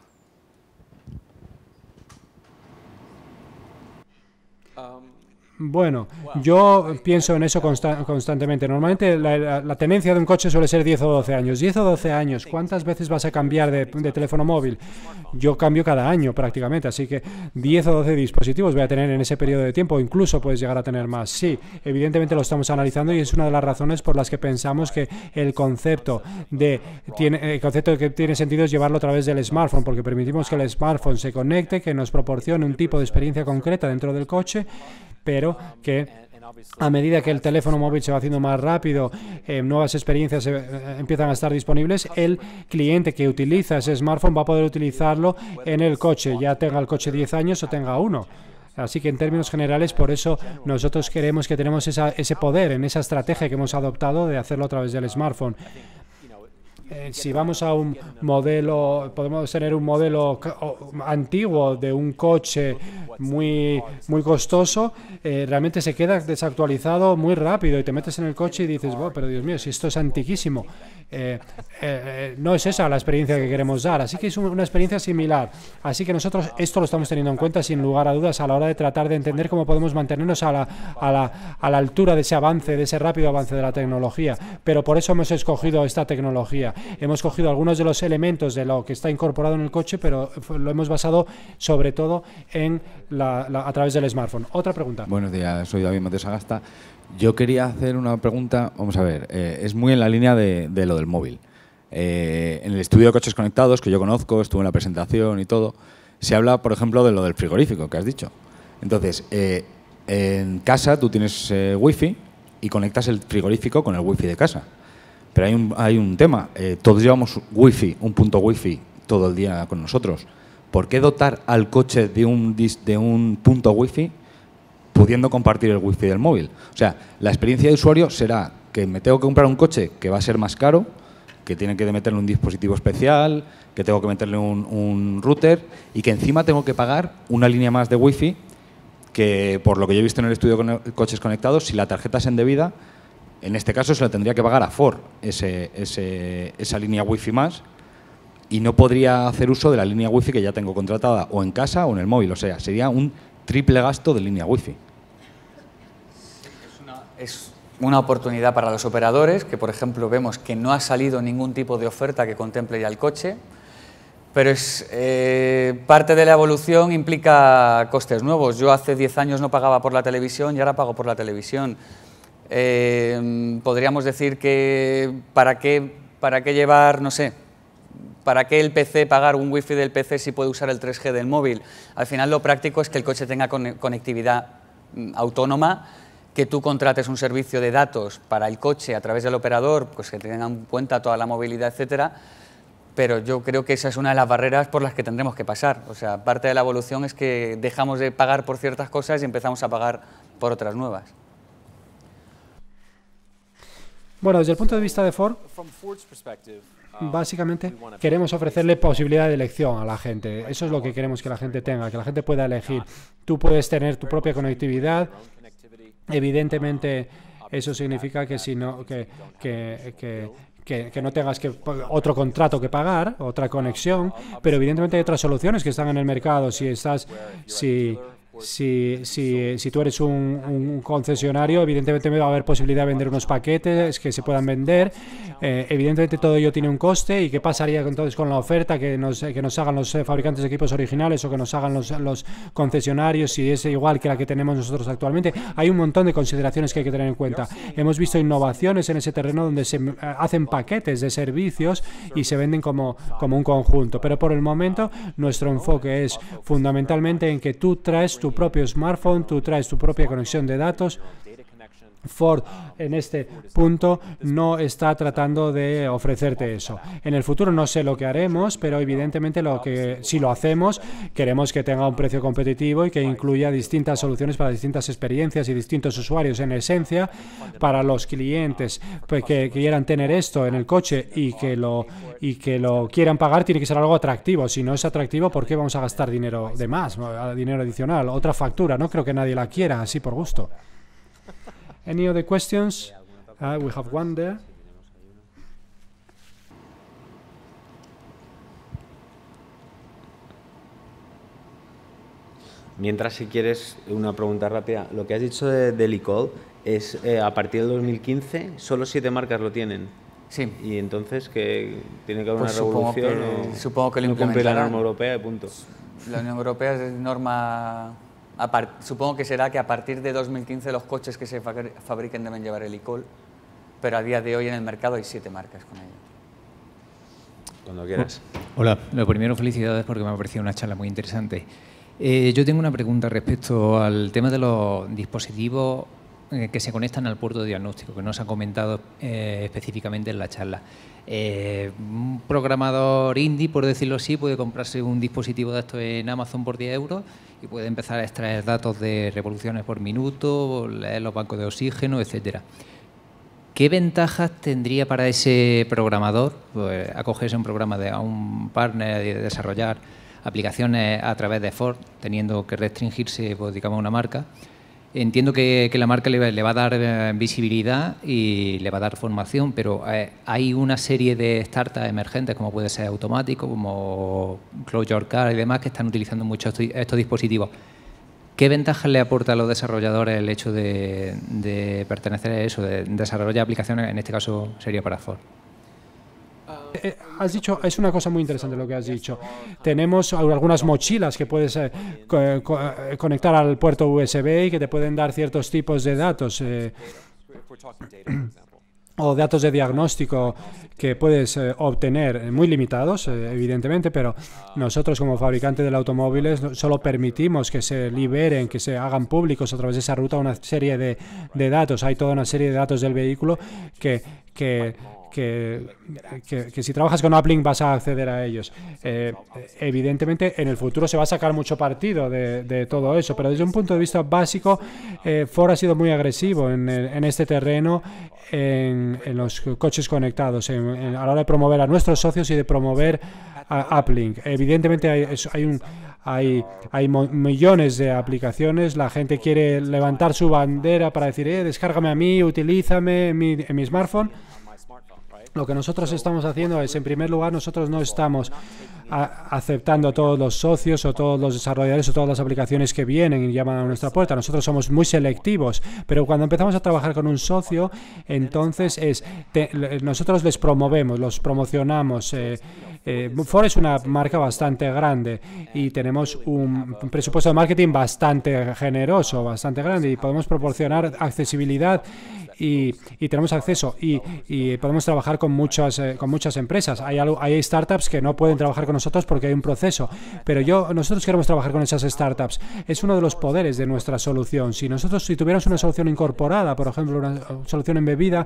Bueno, yo pienso en eso constantemente. Normalmente la tenencia de un coche suele ser 10 o 12 años. 10 o 12 años, ¿cuántas veces vas a cambiar de teléfono móvil? Yo cambio cada año prácticamente, así que 10 o 12 dispositivos voy a tener en ese periodo de tiempo, incluso puedes llegar a tener más. Sí, evidentemente lo estamos analizando y es una de las razones por las que pensamos que el concepto que tiene sentido es llevarlo a través del smartphone, porque permitimos que el smartphone se conecte, que nos proporcione un tipo de experiencia concreta dentro del coche, pero que a medida que el teléfono móvil se va haciendo más rápido, nuevas experiencias empiezan a estar disponibles, el cliente que utiliza ese smartphone va a poder utilizarlo en el coche, ya tenga el coche 10 años o tenga uno. Así que en términos generales, por eso nosotros queremos que tenemos ese poder en esa estrategia que hemos adoptado de hacerlo a través del smartphone. Si vamos a un modelo, podemos tener un modelo antiguo de un coche muy costoso, realmente se queda desactualizado muy rápido y te metes en el coche y dices, wow, pero Dios mío, si esto es antiquísimo. No es esa la experiencia que queremos dar, así que es una experiencia similar. Así que nosotros esto lo estamos teniendo en cuenta sin lugar a dudas a la hora de tratar de entender cómo podemos mantenernos a la altura de ese avance, de ese rápido avance de la tecnología. Pero por eso hemos escogido esta tecnología. Hemos cogido algunos de los elementos de lo que está incorporado en el coche, pero lo hemos basado sobre todo en a través del smartphone. Otra pregunta. Buenos días, soy David Mateo Sagasta. Yo quería hacer una pregunta, vamos a ver, es muy en la línea de lo del móvil. En el estudio de coches conectados, que yo conozco, estuve en la presentación y todo, se habla, por ejemplo, de lo del frigorífico que has dicho. Entonces, en casa tú tienes wifi y conectas el frigorífico con el wifi de casa. Pero hay un tema, todos llevamos wifi, un punto wifi todo el día con nosotros. ¿Por qué dotar al coche de un punto wifi pudiendo compartir el wifi del móvil? O sea, la experiencia de usuario será que me tengo que comprar un coche que va a ser más caro, que tiene que meterle un dispositivo especial, que tengo que meterle un router y que encima tengo que pagar una línea más de wifi que, por lo que yo he visto en el estudio de coches conectados, si la tarjeta es indebida, en este caso se la tendría que pagar a Ford esa línea wifi más y no podría hacer uso de la línea wifi que ya tengo contratada o en casa o en el móvil. O sea, sería un triple gasto de línea wifi. Es una oportunidad para los operadores, que por ejemplo vemos que no ha salido ningún tipo de oferta que contemple ya el coche, pero parte de la evolución implica costes nuevos. Yo hace 10 años no pagaba por la televisión y ahora pago por la televisión. Podríamos decir que ¿para qué llevar, no sé, para qué el PC, pagar un wifi del PC si puede usar el 3G del móvil? Al final lo práctico es que el coche tenga conectividad autónoma, que tú contrates un servicio de datos para el coche a través del operador, pues que tengan en cuenta toda la movilidad, etcétera. Pero yo creo que esa es una de las barreras por las que tendremos que pasar. O sea, parte de la evolución es que dejamos de pagar por ciertas cosas y empezamos a pagar por otras nuevas. Bueno, desde el punto de vista de Ford, Básicamente, queremos ofrecerle posibilidad de elección a la gente. Eso es lo que queremos que la gente tenga, que la gente pueda elegir. Tú puedes tener tu propia conectividad. Evidentemente, eso significa que si no, que no tengas otro contrato que pagar, otra conexión, pero evidentemente hay otras soluciones que están en el mercado. Si tú eres un concesionario, evidentemente va a haber posibilidad de vender unos paquetes que se puedan vender. Evidentemente todo ello tiene un coste. ¿Y qué pasaría entonces con la oferta que nos hagan los fabricantes de equipos originales o que nos hagan los concesionarios, si es igual que la que tenemos nosotros actualmente? Hay un montón de consideraciones que hay que tener en cuenta. Hemos visto innovaciones en ese terreno donde se hacen paquetes de servicios y se venden como un conjunto. Pero por el momento nuestro enfoque es fundamentalmente en que tú traes tu propio smartphone, tú traes tu propia conexión de datos. Ford en este punto no está tratando de ofrecerte eso. En el futuro no sé lo que haremos, pero evidentemente si lo hacemos, queremos que tenga un precio competitivo y que incluya distintas soluciones para distintas experiencias y distintos usuarios. En esencia, para los clientes pues, que quieran tener esto en el coche y que lo quieran pagar, tiene que ser algo atractivo. Si no es atractivo, ¿por qué vamos a gastar dinero de más, dinero adicional? Otra factura, no creo que nadie la quiera así por gusto. Any other questions? We have one there. Mientras, si quieres, una pregunta rápida. Lo que has dicho del e-call es a partir del 2015, solo 7 marcas lo tienen. Sí. Y entonces, que ¿tiene que haber Pues una revolución? supongo que lo no cumple la implementarán. norma europea y punto. La Unión Europea es norma... Supongo que será que a partir de 2015 los coches que se fabriquen deben llevar el e-call, pero a día de hoy en el mercado hay 7 marcas con ello. Cuando quieras. Hola, lo primero, felicidades porque me ha parecido una charla muy interesante. Yo tengo una pregunta respecto al tema de los dispositivos que se conectan al puerto de diagnóstico, que no se ha comentado específicamente en la charla. Un programador indie, por decirlo así, puede comprarse un dispositivo de estos en Amazon por 10 euros y puede empezar a extraer datos de revoluciones por minuto, leer los bancos de oxígeno, etcétera. ¿Qué ventajas tendría para ese programador pues, acogerse a un programa a un partner y desarrollar aplicaciones a través de Ford, teniendo que restringirse, pues, digamos, a una marca? Entiendo que la marca le va a dar visibilidad y le va a dar formación, pero hay una serie de startups emergentes, como puede ser Automático, como Close Your Car y demás, que están utilizando mucho estos dispositivos. ¿Qué ventajas le aporta a los desarrolladores el hecho de pertenecer a eso, de desarrollar aplicaciones, en este caso sería para Ford? Has dicho, es una cosa muy interesante lo que has dicho. Tenemos algunas mochilas que puedes conectar al puerto USB y que te pueden dar ciertos tipos de datos o datos de diagnóstico que puedes obtener, muy limitados, evidentemente, pero nosotros como fabricante de automóviles solo permitimos que se liberen, que se hagan públicos a través de esa ruta una serie de datos. Hay toda una serie de datos del vehículo que si trabajas con Uplink vas a acceder a ellos. Evidentemente, en el futuro se va a sacar mucho partido de todo eso, pero desde un punto de vista básico, Ford ha sido muy agresivo en este terreno, en los coches conectados, a la hora de promover a nuestros socios y de promover a Uplink. Evidentemente, hay millones de aplicaciones. La gente quiere levantar su bandera para decir, descárgame a mí, utilízame en mi smartphone. Lo que nosotros estamos haciendo es, en primer lugar, nosotros no estamos aceptando a todos los socios o todos los desarrolladores o todas las aplicaciones que vienen y llaman a nuestra puerta. Nosotros somos muy selectivos, pero cuando empezamos a trabajar con un socio, entonces nosotros les promovemos, los promocionamos. Ford es una marca bastante grande y tenemos un presupuesto de marketing bastante generoso, bastante grande, y podemos proporcionar accesibilidad y tenemos acceso y podemos trabajar con muchas empresas. Hay startups que no pueden trabajar con nosotros porque hay un proceso, pero nosotros queremos trabajar con esas startups. Es uno de los poderes de nuestra solución. Si tuviéramos una solución incorporada, por ejemplo, una solución embebida,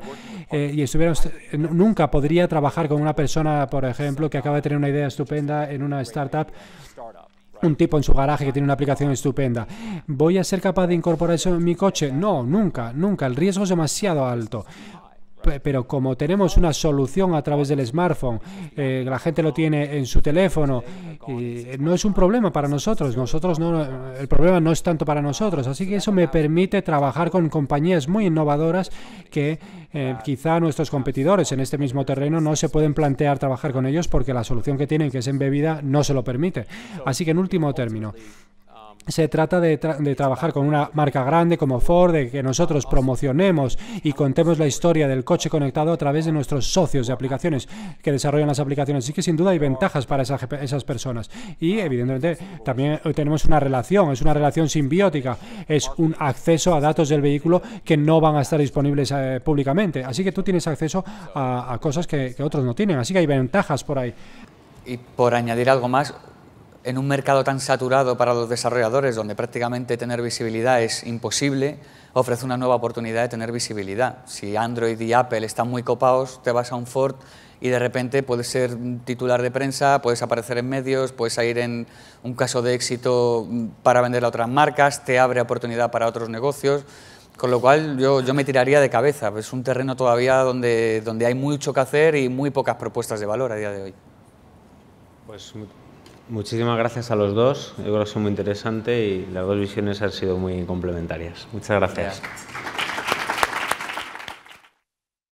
nunca podría trabajar con una persona, por ejemplo, que acaba de tener una idea estupenda en una startup, un tipo en su garaje que tiene una aplicación estupenda. ¿Voy a ser capaz de incorporar eso en mi coche? No, nunca. El riesgo es demasiado alto. pero como tenemos una solución a través del smartphone, la gente lo tiene en su teléfono, no es un problema para nosotros. El problema no es tanto para nosotros. Así que eso me permite trabajar con compañías muy innovadoras que quizá nuestros competidores en este mismo terreno no se pueden plantear trabajar con ellos porque la solución que tienen, que es embebida, no se lo permite. Así que en último término, se trata de trabajar con una marca grande como Ford, de que nosotros promocionemos y contemos la historia del coche conectado a través de nuestros socios de aplicaciones que desarrollan las aplicaciones. Así que sin duda hay ventajas para esas personas. Y evidentemente también tenemos una relación, es una relación simbiótica, es un acceso a datos del vehículo que no van a estar disponibles públicamente. Así que tú tienes acceso a cosas que otros no tienen. Así que hay ventajas por ahí. Y por añadir algo más, en un mercado tan saturado para los desarrolladores, donde prácticamente tener visibilidad es imposible, ofrece una nueva oportunidad de tener visibilidad. Si Android y Apple están muy copados, te vas a un Ford y de repente puedes ser titular de prensa, puedes aparecer en medios, puedes ir en un caso de éxito para vender a otras marcas, te abre oportunidad para otros negocios, con lo cual yo me tiraría de cabeza. Es un terreno todavía donde hay mucho que hacer y muy pocas propuestas de valor a día de hoy. Pues muchísimas gracias a los dos. Yo creo que es muy interesante y las dos visiones han sido muy complementarias. Muchas gracias.